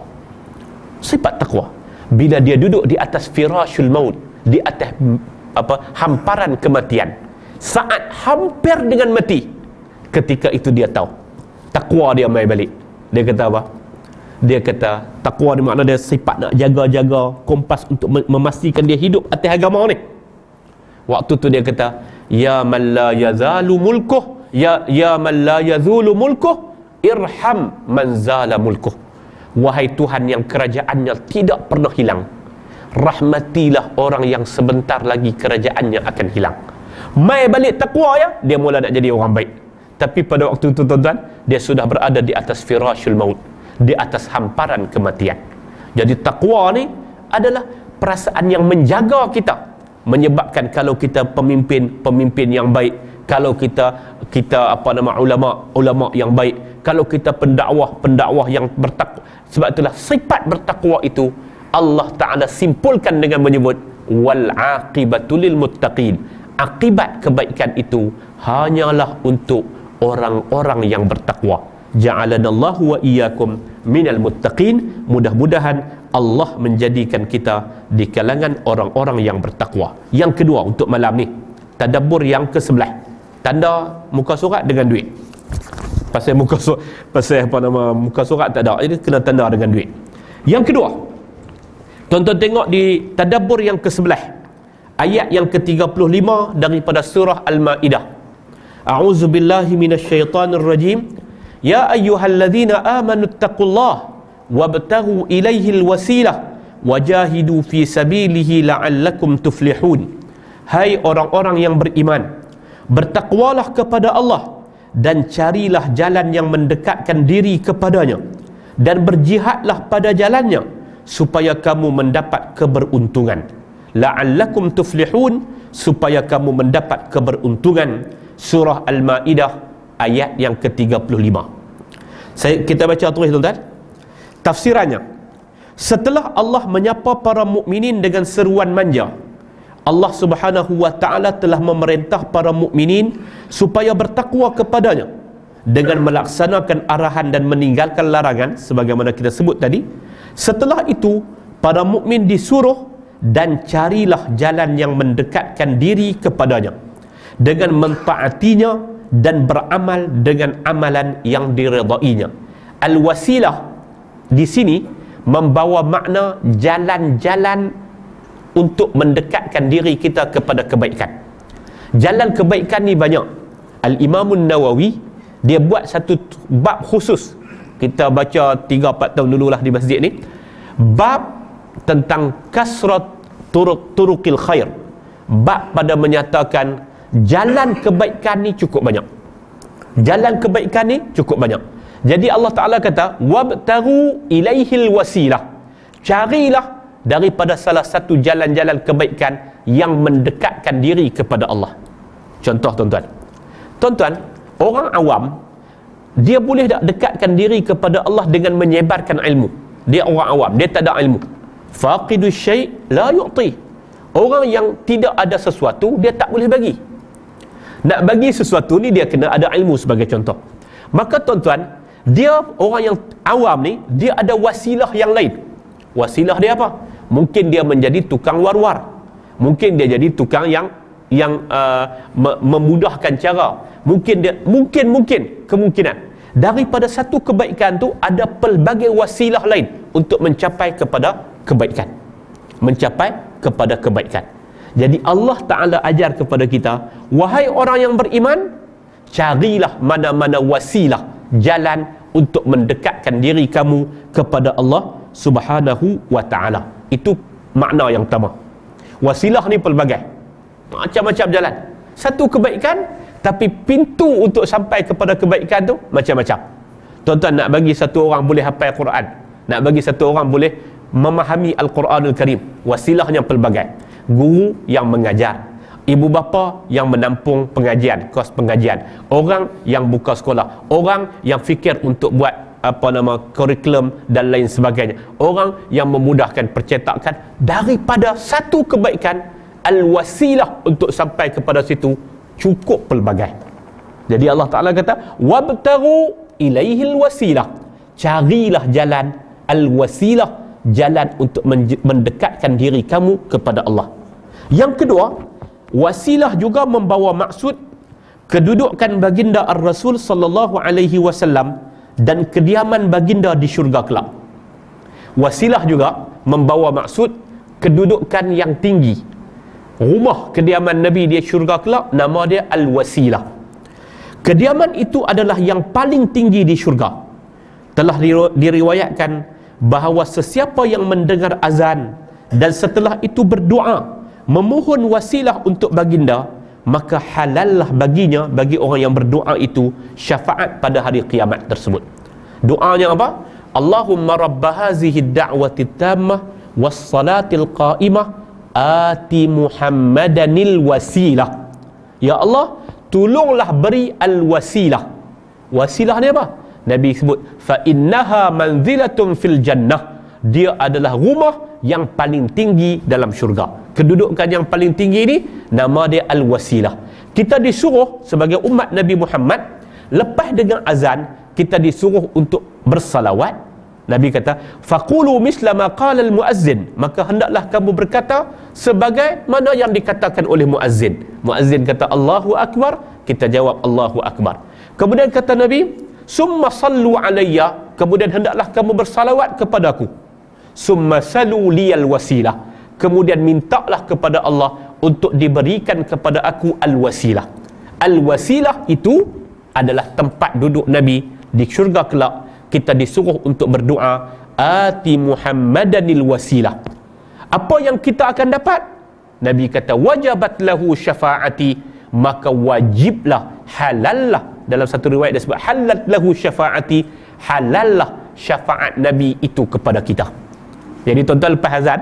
Sifat takwa. Bila dia duduk di atas firashul maut, di atas apa hamparan kematian, saat hampir dengan mati, ketika itu dia tahu takwa dia mai balik. Dia kata apa? Dia kata takwa ni makna dia sifat nak jaga-jaga kompas untuk memastikan dia hidup atas agama ni. Waktu tu dia kata, ya man la yazalu mulkuh, ya ya man la yazulu mulkuh, irham man zala mulkuh. Wahai Tuhan yang kerajaannya tidak pernah hilang, rahmatilah orang yang sebentar lagi kerajaannya akan hilang. Mai balik takwa ya, dia mula nak jadi orang baik. Tapi pada waktu itu tuan-tuan, dia sudah berada di atas firashul maut, di atas hamparan kematian. Jadi takwa ni adalah perasaan yang menjaga kita, menyebabkan kalau kita pemimpin-pemimpin yang baik, kalau kita kita apa nama ulama-ulama yang baik, kalau kita pendakwah-pendakwah yang bertakwa. Sebab itulah sifat bertakwa itu Allah Ta'ala simpulkan dengan menyebut wal aqibatu lil muttaqin. Akibat kebaikan itu hanyalah untuk orang-orang yang bertakwa. Ja'alanallahu wa iyyakum minal muttaqin. Mudah-mudahan Allah menjadikan kita di kalangan orang-orang yang bertakwa. Yang kedua untuk malam ni, tadabbur yang ke sebelah. Tanda muka surat dengan duit. Pasal muka surat, pasal apa nama muka surat tak ada, jadi kena tanda dengan duit. Yang kedua, tuan-tuan tengok di tadabbur yang ke sebelah, ayat yang ke tiga puluh lima daripada surah Al-Maidah. A'udzubillahi minasyaitanir rajim. Ya ayyuhalladzina amanu taqullaha wabtaghu ilaihil wasilah wajahidu fi sabilihi la'allakum tuflihun. Hai orang-orang yang beriman, bertakwalah kepada Allah dan carilah jalan yang mendekatkan diri kepadanya, dan berjihadlah pada jalannya supaya kamu mendapat keberuntungan. La'allakum tuflihun, supaya kamu mendapat keberuntungan. Surah Al-Maidah ayat yang ke tiga puluh lima. Saya kita baca terus tuan-tuan. Tafsirannya, setelah Allah menyapa para mukminin dengan seruan manja, Allah Subhanahu wa taala telah memerintah para mukminin supaya bertakwa kepadanya dengan melaksanakan arahan dan meninggalkan larangan sebagaimana kita sebut tadi. Setelah itu para mukmin disuruh dan carilah jalan yang mendekatkan diri kepadanya dengan mentaatinya dan beramal dengan amalan yang diredainya. Al-wasilah di sini membawa makna jalan-jalan untuk mendekatkan diri kita kepada kebaikan. Jalan kebaikan ni banyak. Al-Imamun Nawawi dia buat satu bab khusus. Kita baca tiga empat tahun dululah di masjid ni. Bab tentang kasrat turuq turuqil khair. Bab pada menyatakan jalan kebaikan ni cukup banyak. Jalan kebaikan ni cukup banyak. Jadi Allah Ta'ala kata wabtaru ilaihil wasilah. Carilah daripada salah satu jalan-jalan kebaikan yang mendekatkan diri kepada Allah. Contoh tuan-tuan, tuan-tuan, orang awam dia boleh tak dekatkan diri kepada Allah dengan menyebarkan ilmu. Dia orang awam, dia tak ada ilmu. Faqidus syai' la yu'ti. Orang yang tidak ada sesuatu, dia tak boleh bagi. Nak bagi sesuatu ni dia kena ada ilmu sebagai contoh. Maka tuan-tuan, dia orang yang awam ni, dia ada wasilah yang lain. Wasilah dia apa? Mungkin dia menjadi tukang war-war, mungkin dia jadi tukang yang yang uh, memudahkan cara, mungkin dia mungkin mungkin kemungkinan daripada satu kebaikan tu ada pelbagai wasilah lain untuk mencapai kepada kebaikan, mencapai kepada kebaikan. Jadi Allah Ta'ala ajar kepada kita, wahai orang yang beriman, carilah mana-mana wasilah, jalan untuk mendekatkan diri kamu kepada Allah Subhanahu wa Ta'ala. Itu makna yang pertama. Wasilah ni pelbagai, macam-macam jalan. Satu kebaikan, tapi pintu untuk sampai kepada kebaikan tu macam-macam. Tuan-tuan, nak bagi satu orang boleh hafal Quran, nak bagi satu orang boleh memahami Al-Quranul Karim, wasilahnya pelbagai. Guru yang mengajar, ibu bapa yang menampung pengajian, kos pengajian, orang yang buka sekolah, orang yang fikir untuk buat apa nama kurikulum dan lain sebagainya, orang yang memudahkan percetakan. Daripada satu kebaikan, al-wasilah untuk sampai kepada situ cukup pelbagai. Jadi Allah Ta'ala kata wabtaru ilaihil wasilah, carilah jalan al-wasilah, jalan untuk mendekatkan diri kamu kepada Allah. Yang kedua, wasilah juga membawa maksud kedudukan baginda Ar-Rasul sallallahu alaihi wasallam dan kediaman baginda di syurga kelak. Wasilah juga membawa maksud kedudukan yang tinggi. Rumah kediaman Nabi di syurga kelak, nama dia Al-Wasilah. Kediaman itu adalah yang paling tinggi di syurga. Telah diriwayatkan bahawa sesiapa yang mendengar azan dan setelah itu berdoa memohon wasilah untuk baginda, maka halallah baginya, bagi orang yang berdoa itu, syafaat pada hari kiamat tersebut. Doanya apa? Allahumma rabba hazihi ad-da'wati tammah was-salatil qa'imah ati Muhammadanil wasilah. Ya Allah, tolonglah beri al-wasilah. Wasilah ni apa? Nabi sebut fa innaha manzilatun fil jannah, dia adalah rumah yang paling tinggi dalam syurga. Kedudukan yang paling tinggi ini nama dia al-wasilah. Kita disuruh sebagai umat Nabi Muhammad, lepas dengan azan kita disuruh untuk bersalawat. Nabi kata faqulu misla ma qala al-muazzin, maka hendaklah kamu berkata sebagai mana yang dikatakan oleh muazzin. Muazzin kata Allahu akbar, kita jawab Allahu akbar. Kemudian kata Nabi, summa sallu alayya, kemudian hendaklah kamu bersalawat kepadaku. Summa salu liyal wasilah, kemudian mintalah kepada Allah untuk diberikan kepada aku al-wasilah. Al-wasilah itu adalah tempat duduk Nabi di syurga kelak. Kita disuruh untuk berdoa ati Muhammadanil wasilah. Apa yang kita akan dapat? Nabi kata wajabat lahu syafaati, maka wajiblah, halallah. Dalam satu riwayat disebut halat lahu syafaati, halallah syafaat Nabi itu kepada kita. Jadi tuan-tuan, lepas azan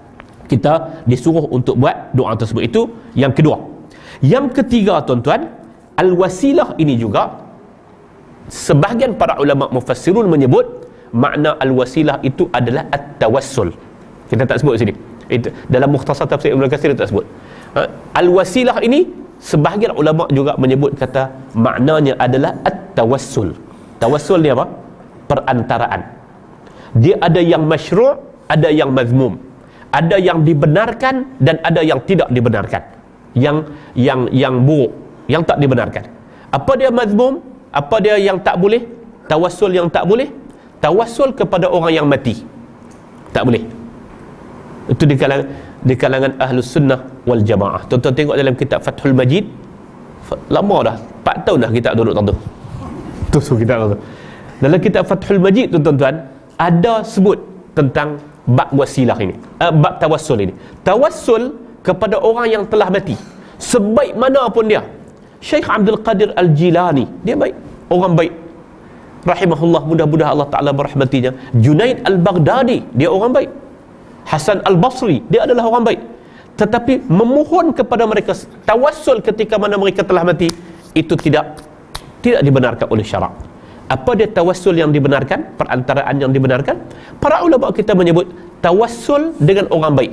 kita disuruh untuk buat doa tersebut. Itu yang kedua. Yang ketiga tuan-tuan, al-wasilah ini juga sebahagian para ulama mufassirun menyebut makna al-wasilah itu adalah at-tawassul. Kita tak sebut sini. Itu dalam Mukhtasar Tafsir Ibnu Katsir tak sebut. Ha? Al-wasilah ini sebahagian ulama juga menyebut kata maknanya adalah at-tawassul. Tawassul ni apa? Perantaraan. Dia ada yang masyru', ada yang mazmum. Ada yang dibenarkan dan ada yang tidak dibenarkan. Yang yang yang buruk, yang tak dibenarkan. Apa dia mazmum? Apa dia yang tak boleh? Tawassul yang tak boleh, tawassul kepada orang yang mati, tak boleh. Itu di kalangan di kalangan Ahlus Sunnah wal Jamaah. Tuan-tuan tengok dalam kitab Fathul Majid, lama dah, empat tahun dah kita duduk tu. Tu tu kita tu. Dalam kitab Fathul Majid tu tuan-tuan ada sebut tentang bab wasilah ini, uh, bab tawassul ini. Tawassul kepada orang yang telah mati, sebaik mana pun dia. Syekh Abdul Qadir Al-Jilani, dia baik, orang baik, rahimahullah, mudah-mudahan Allah Ta'ala merahmatinya. Junaid Al-Baghdadi, dia orang baik. Hasan Al-Basri, dia adalah orang baik. Tetapi memohon kepada mereka, tawassul ketika mana mereka telah mati, itu tidak tidak dibenarkan oleh syarak. Apa dia tawassul yang dibenarkan? Perantaraan yang dibenarkan? Para ulama kita menyebut tawassul dengan orang baik.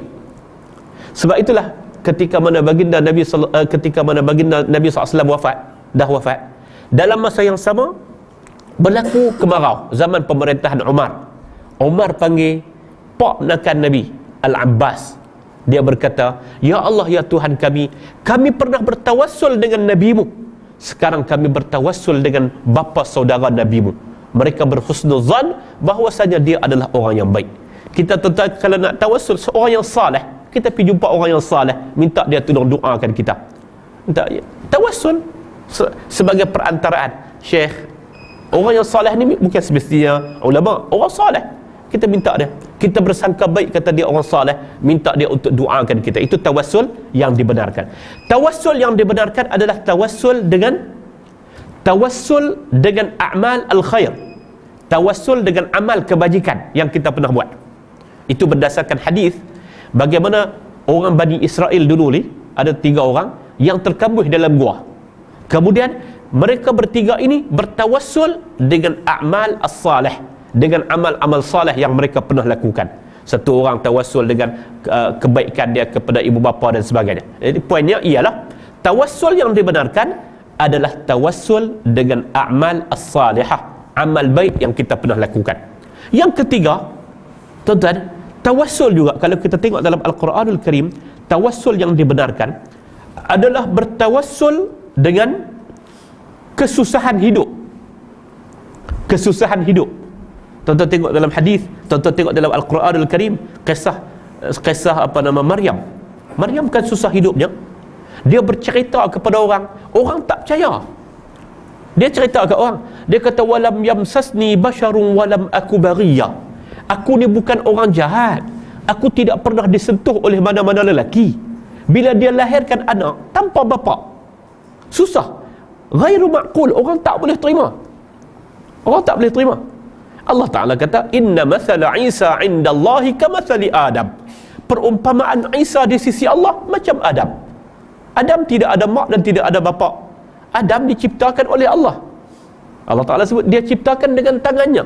Sebab itulah ketika mana baginda Nabi uh, ketika mana baginda Nabi sallallahu alaihi wasallam wafat, dah wafat, dalam masa yang sama berlaku kemarau zaman pemerintahan Umar. Umar panggil pak nakan Nabi Al-Abbas. Dia berkata, ya Allah, ya Tuhan kami, kami pernah bertawassul dengan Nabimu, sekarang kami bertawassul dengan bapa saudara Nabimu. Mereka berhusnuzan bahwasanya dia adalah orang yang baik. Kita tentu kalau nak tawassul seorang yang saleh, kita pergi jumpa orang yang saleh, minta dia tolong doakan kita. Minta tawassul se sebagai perantaraan. Syekh, orang yang saleh ni bukan semestinya ulama, orang saleh. Kita minta dia, kita bersangka baik kata dia orang saleh, minta dia untuk doakan kita. Itu tawassul yang dibenarkan. Tawassul yang dibenarkan adalah tawassul dengan tawassul dengan a'mal al-khair. Tawassul dengan amal kebajikan yang kita pernah buat. Itu berdasarkan hadis bagaimana orang Bani Israel dulu ni, ada tiga orang, yang terkambuh dalam gua. Kemudian mereka bertiga ini bertawassul dengan amal as-salih, dengan amal-amal salih yang mereka pernah lakukan. Satu orang tawassul dengan uh, kebaikan dia kepada ibu bapa dan sebagainya. Jadi poinnya ialah tawassul yang dibenarkan adalah tawassul dengan amal as-salihah, amal baik yang kita pernah lakukan. Yang ketiga, tuan-tuan, tawassul juga kalau kita tengok dalam Al-Quranul Karim, tawassul yang dibenarkan adalah bertawassul dengan kesusahan hidup. Kesusahan hidup. Tuan-tuan tengok dalam hadis, tuan-tuan tengok dalam Al-Quranul Karim, kisah kisah apa nama Maryam. Maryam kan susah hidupnya. Dia bercerita kepada orang, orang tak percaya. Dia cerita ke orang, dia kata walam yamsasni basyarun walam aku baghiyya. Aku ni bukan orang jahat. Aku tidak pernah disentuh oleh mana-mana lelaki. Bila dia lahirkan anak tanpa bapa, susah, ghairu ma'qul, orang tak boleh terima. Orang tak boleh terima. Allah Ta'ala kata inna mathala Isa indallahi kamathali Adam. Perumpamaan Isa di sisi Allah macam Adam. Adam tidak ada mak dan tidak ada bapa. Adam diciptakan oleh Allah. Allah Ta'ala sebut dia ciptakan dengan tangannya.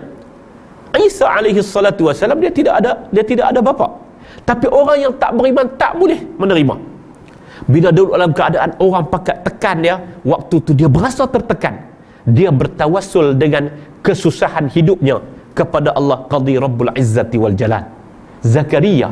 Isa alaihi salatu wassalam dia tidak ada dia tidak ada bapa. Tapi orang yang tak beriman tak boleh menerima. Bila duduk dalam keadaan orang pakat tekan dia, waktu tu dia berasa tertekan. Dia bertawassul dengan kesusahan hidupnya kepada Allah Qadhi Rabbul Izzati wal Jalal. Zakaria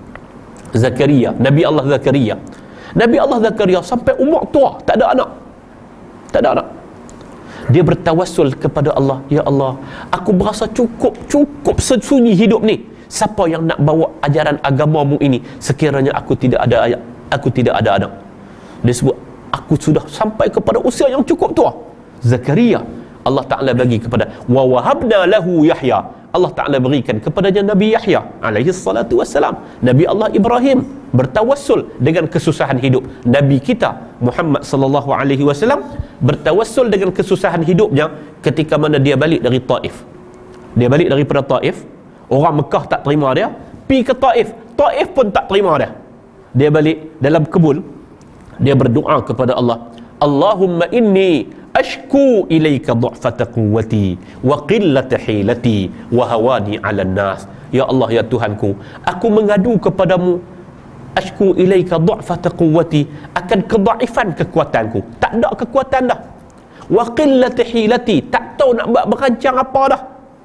Zakaria, Nabi Allah Zakaria. Nabi Allah Zakaria sampai umur tua tak ada anak. Tak ada anak. Dia bertawassul kepada Allah, ya Allah, aku berasa cukup cukup sunyi hidup ni. Siapa yang nak bawa ajaran agamamu ini sekiranya aku tidak ada ayat, aku tidak ada anak. Dia sebut aku sudah sampai kepada usia yang cukup tua. Zakaria, Allah Ta'ala bagi kepada wa wahabna lahu Yahya. Allah Ta'ala berikan kepadanya Nabi Yahya alaihi salatu wassalam. Nabi Allah Ibrahim bertawassul dengan kesusahan hidup. Nabi kita Muhammad sallallahu alaihi wasallam bertawassul dengan kesusahan hidupnya ketika mana dia balik dari Taif. Dia balik daripada Taif, orang Mekah tak terima dia, pi ke Taif, Taif pun tak terima dia. Dia balik dalam kebun, dia berdoa kepada Allah, Allahumma inni ashku ilaika du'fata quwwati wa qillata hilati wa hawani 'alan nas. Ya Allah, ya Tuhanku, aku mengadu kepadamu, ashku ilaika du'fata quwwati, akan kedaifan kekuatanku, tak ada kekuatan dah. Wa qillata hilati, tak tahu nak buat berancang apa dah.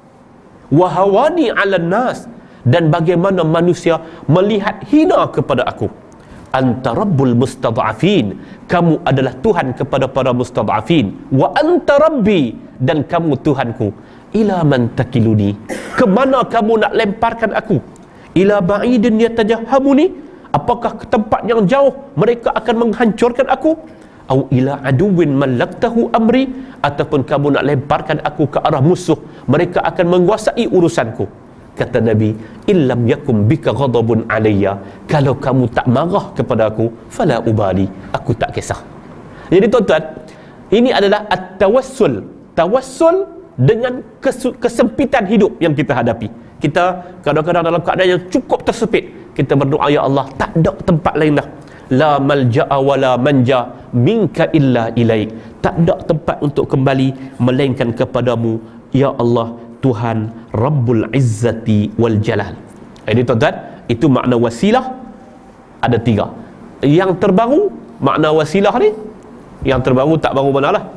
Wa hawani 'alan nas, dan bagaimana manusia melihat hina kepada aku. Anta rabbul mustad'afin, kamu adalah Tuhan kepada para mustad'afin. Wa anta rabbi, dan kamu Tuhanku. Ila man takiluni, ke mana kamu nak lemparkan aku? Ila ba'idin yatajahamuni, apakah ke tempat yang jauh mereka akan menghancurkan aku? Au ila aduwin malaktahu amri, ataupun kamu nak lemparkan aku ke arah musuh, mereka akan menguasai urusanku. Kata Nabi, illam yakum bika ghadabun alayya, kalau kamu tak marah kepada aku, fala ubali, aku tak kisah. Jadi tuan-tuan, ini adalah at-tawassul, tawassul dengan kes- kesempitan hidup yang kita hadapi. Kita kadang-kadang dalam keadaan yang cukup tersepit, kita berdoa, ya Allah, tak ada tempat lain dah. La malja'a wa la manja minka illa ilaik, tak ada tempat untuk kembali melainkan kepadamu, ya Allah, Tuhan Rabbul Izzati wal Jalal. Jadi tuan-tuan, itu makna wasilah ada tiga. Yang terbaru makna wasilah ni, yang terbaru tak baru mana lah.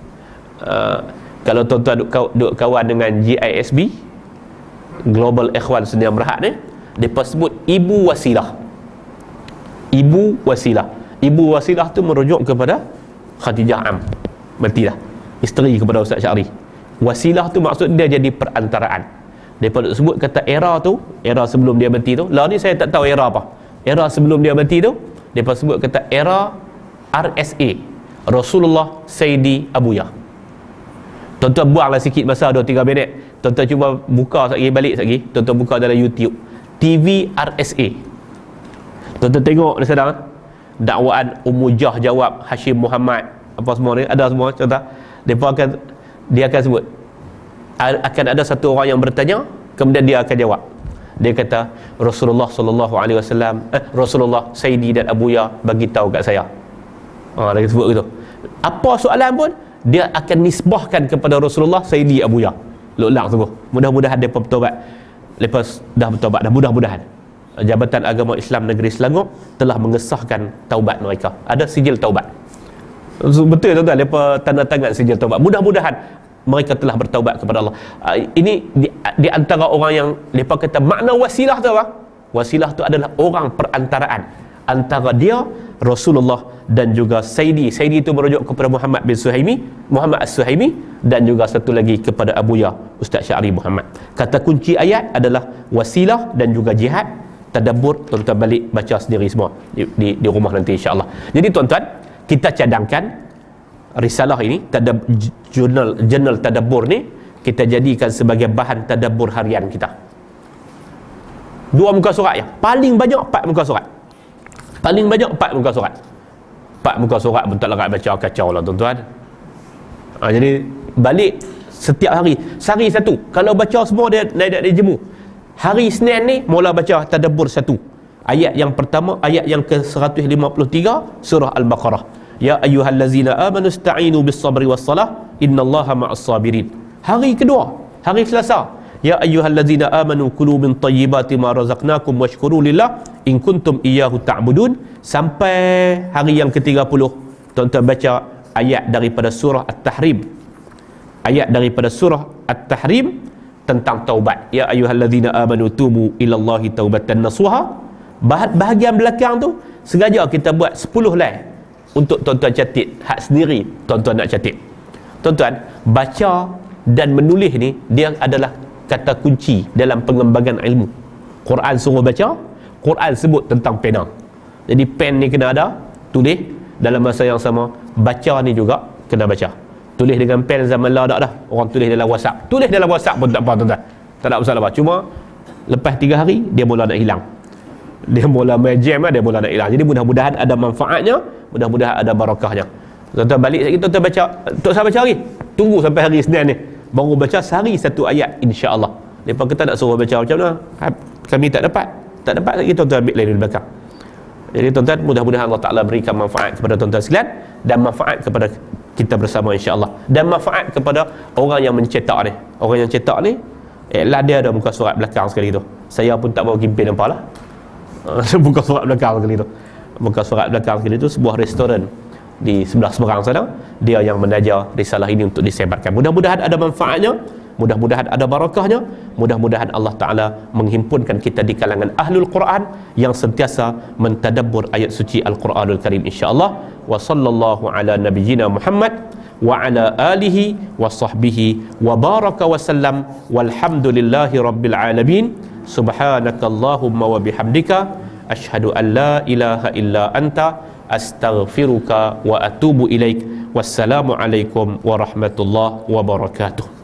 Uh, kalau tuan-tuan duk, duk kawan dengan G I S B, Global Ikhwan Sedia Merahat ni, mereka sebut ibu wasilah. Ibu wasilah. Ibu wasilah tu merujuk kepada Khadijah Am, berarti dah isteri kepada Ustaz Syari. Wasilah tu maksud dia jadi perantaraan. Mereka sebut kata era tu, era sebelum dia berhenti tu, lah ni saya tak tahu era apa. Era sebelum dia berhenti tu, mereka sebut kata era R S A, Rasulullah Sayyidi Abuya. Tuan-tuan buanglah sikit masa dua tiga minit. Tuan-tuan cuba buka sekali, balik sekali. Tuan-tuan buka dalam YouTube T V R S A. Tuan-tuan tengok di sana, dakwaan Ummu Jah jawab Hashim Muhammad apa semua ni, ada semua contoh. Mereka akan dia akan sebut, akan ada satu orang yang bertanya, kemudian dia akan jawab. Dia kata, Rasulullah sallallahu alaihi wasallam, eh, Rasulullah Sayyidi dan Abuya bagi tahu kat saya. Ha, dia sebut gitu. Apa soalan pun dia akan nisbahkan kepada Rasulullah Sayyidi Abu Ya. Lok-lak sungguh. Mudah-mudahan dia bertaubat. Lepas dah bertaubat dah, mudah-mudahan Jabatan Agama Islam Negeri Selangor telah mengesahkan taubat mereka. Ada sijil taubat. Betul tuan-tuan, lepas tanda tangan sijil taubat. Mudah-mudahan mereka telah bertaubat kepada Allah. Ini di, di antara orang yang lepas kata makna wasilah tu apa? Wasilah tu adalah orang perantaraan antara dia, Rasulullah dan juga Sayyidi. Sayyidi itu merujuk kepada Muhammad bin Suhaimi, Muhammad As-Suhaimi, dan juga satu lagi kepada Abu Ya, Ustaz Syari Muhammad. Kata kunci ayat adalah wasilah dan juga jihad. Tadabbur, tuan-tuan balik baca sendiri semua di, di, di rumah nanti insya-Allah. Jadi tuan-tuan, kita cadangkan risalah ini, tadab, jurnal jurnal tadabbur ni kita jadikan sebagai bahan tadabbur harian kita. Dua muka surat ya. Paling banyak empat muka surat. Paling banyak empat muka surat. Empat muka surat pun tak larat baca, kacau lah tuan-tuan. Ha, jadi balik setiap hari, sehari satu. Kalau baca semua dia naik dia jemu. Hari Isnin ni mula baca tadabbur satu. Ayat yang pertama, ayat yang ke seratus lima puluh tiga surah Al-Baqarah. Ya ayyuhallazina amanu ista'inu bis-sabri was-salah innallaha ma'as sabirin. Hari kedua, hari Selasa, ya ayyuhallazina amanu kulu min thayyibati ma razaqnakum washkuru lillah in kuntum iyyahu ta'budun. Sampai hari yang ke tiga puluh, tuan-tuan baca ayat daripada surah At-Tahrim. Ayat daripada surah At-Tahrim tentang taubat. Ya ayyuhallazina amanu tubu ilallahi taubatan nasuha. Bahagian belakang tu sengaja kita buat sepuluh line untuk tuan-tuan catat hak sendiri, tuan-tuan nak catat. Tuan-tuan, baca dan menulis ni dia adalah kata kunci dalam pengembangan ilmu. Quran suruh baca, Quran sebut tentang pena. Jadi pen ni kena ada, tulis dalam masa yang sama, baca ni juga kena baca. Tulis dengan pen zaman lah tak dah. Orang tulis dalam WhatsApp. Tulis dalam WhatsApp pun tak apa tuan-tuan. Tak ada masalah apa. Cuma lepas tiga hari dia mula nak hilang. Dia mula main jam lah, dia mula nak hilang. Jadi mudah-mudahan ada manfaatnya, mudah-mudahan ada barakahnya. Tuan-tuan balik lagi, tuan-tuan baca. Tak usah baca hari. Tunggu sampai hari Isnin ni. Baru baca sehari satu ayat insya-Allah. Lepas kita nak suruh baca macam mana? Kami tak dapat. Tak dapat lagi, tuan-tuan ambil lain di belakang. Jadi tuan-tuan, mudah-mudahan Allah Ta'ala berikan manfaat kepada tuan-tuan sekalian dan manfaat kepada kita bersama insya-Allah. Dan manfaat kepada orang yang mencetak ni. Orang yang cetak ni, eh lah dia ada muka surat belakang sekali tu. Saya pun tak mau gimpin nampak lah. Muka surat belakang sekali tu. Muka surat belakang sekali tu sebuah restoran di sebelah seberang sana. Dia yang menajar risalah ini untuk disebarkan. Mudah-mudahan ada manfaatnya, mudah-mudahan ada barakahnya, mudah-mudahan Allah Ta'ala menghimpunkan kita di kalangan Ahlul Quran yang sentiasa mentadabbur ayat suci Al-Quranul Karim insya-Allah. Wa sallallahu ala nabiyyina Muhammad wa ala alihi wa sahbihi wa baraka wa sallam walhamdulillahi rabbil alamin. Subhanakallahumma wa bihamdika asyhadu an la ilaha illa anta astaghfiruka wa atubu ilaik. Wassalamu alaikum warahmatullahi wabarakatuh.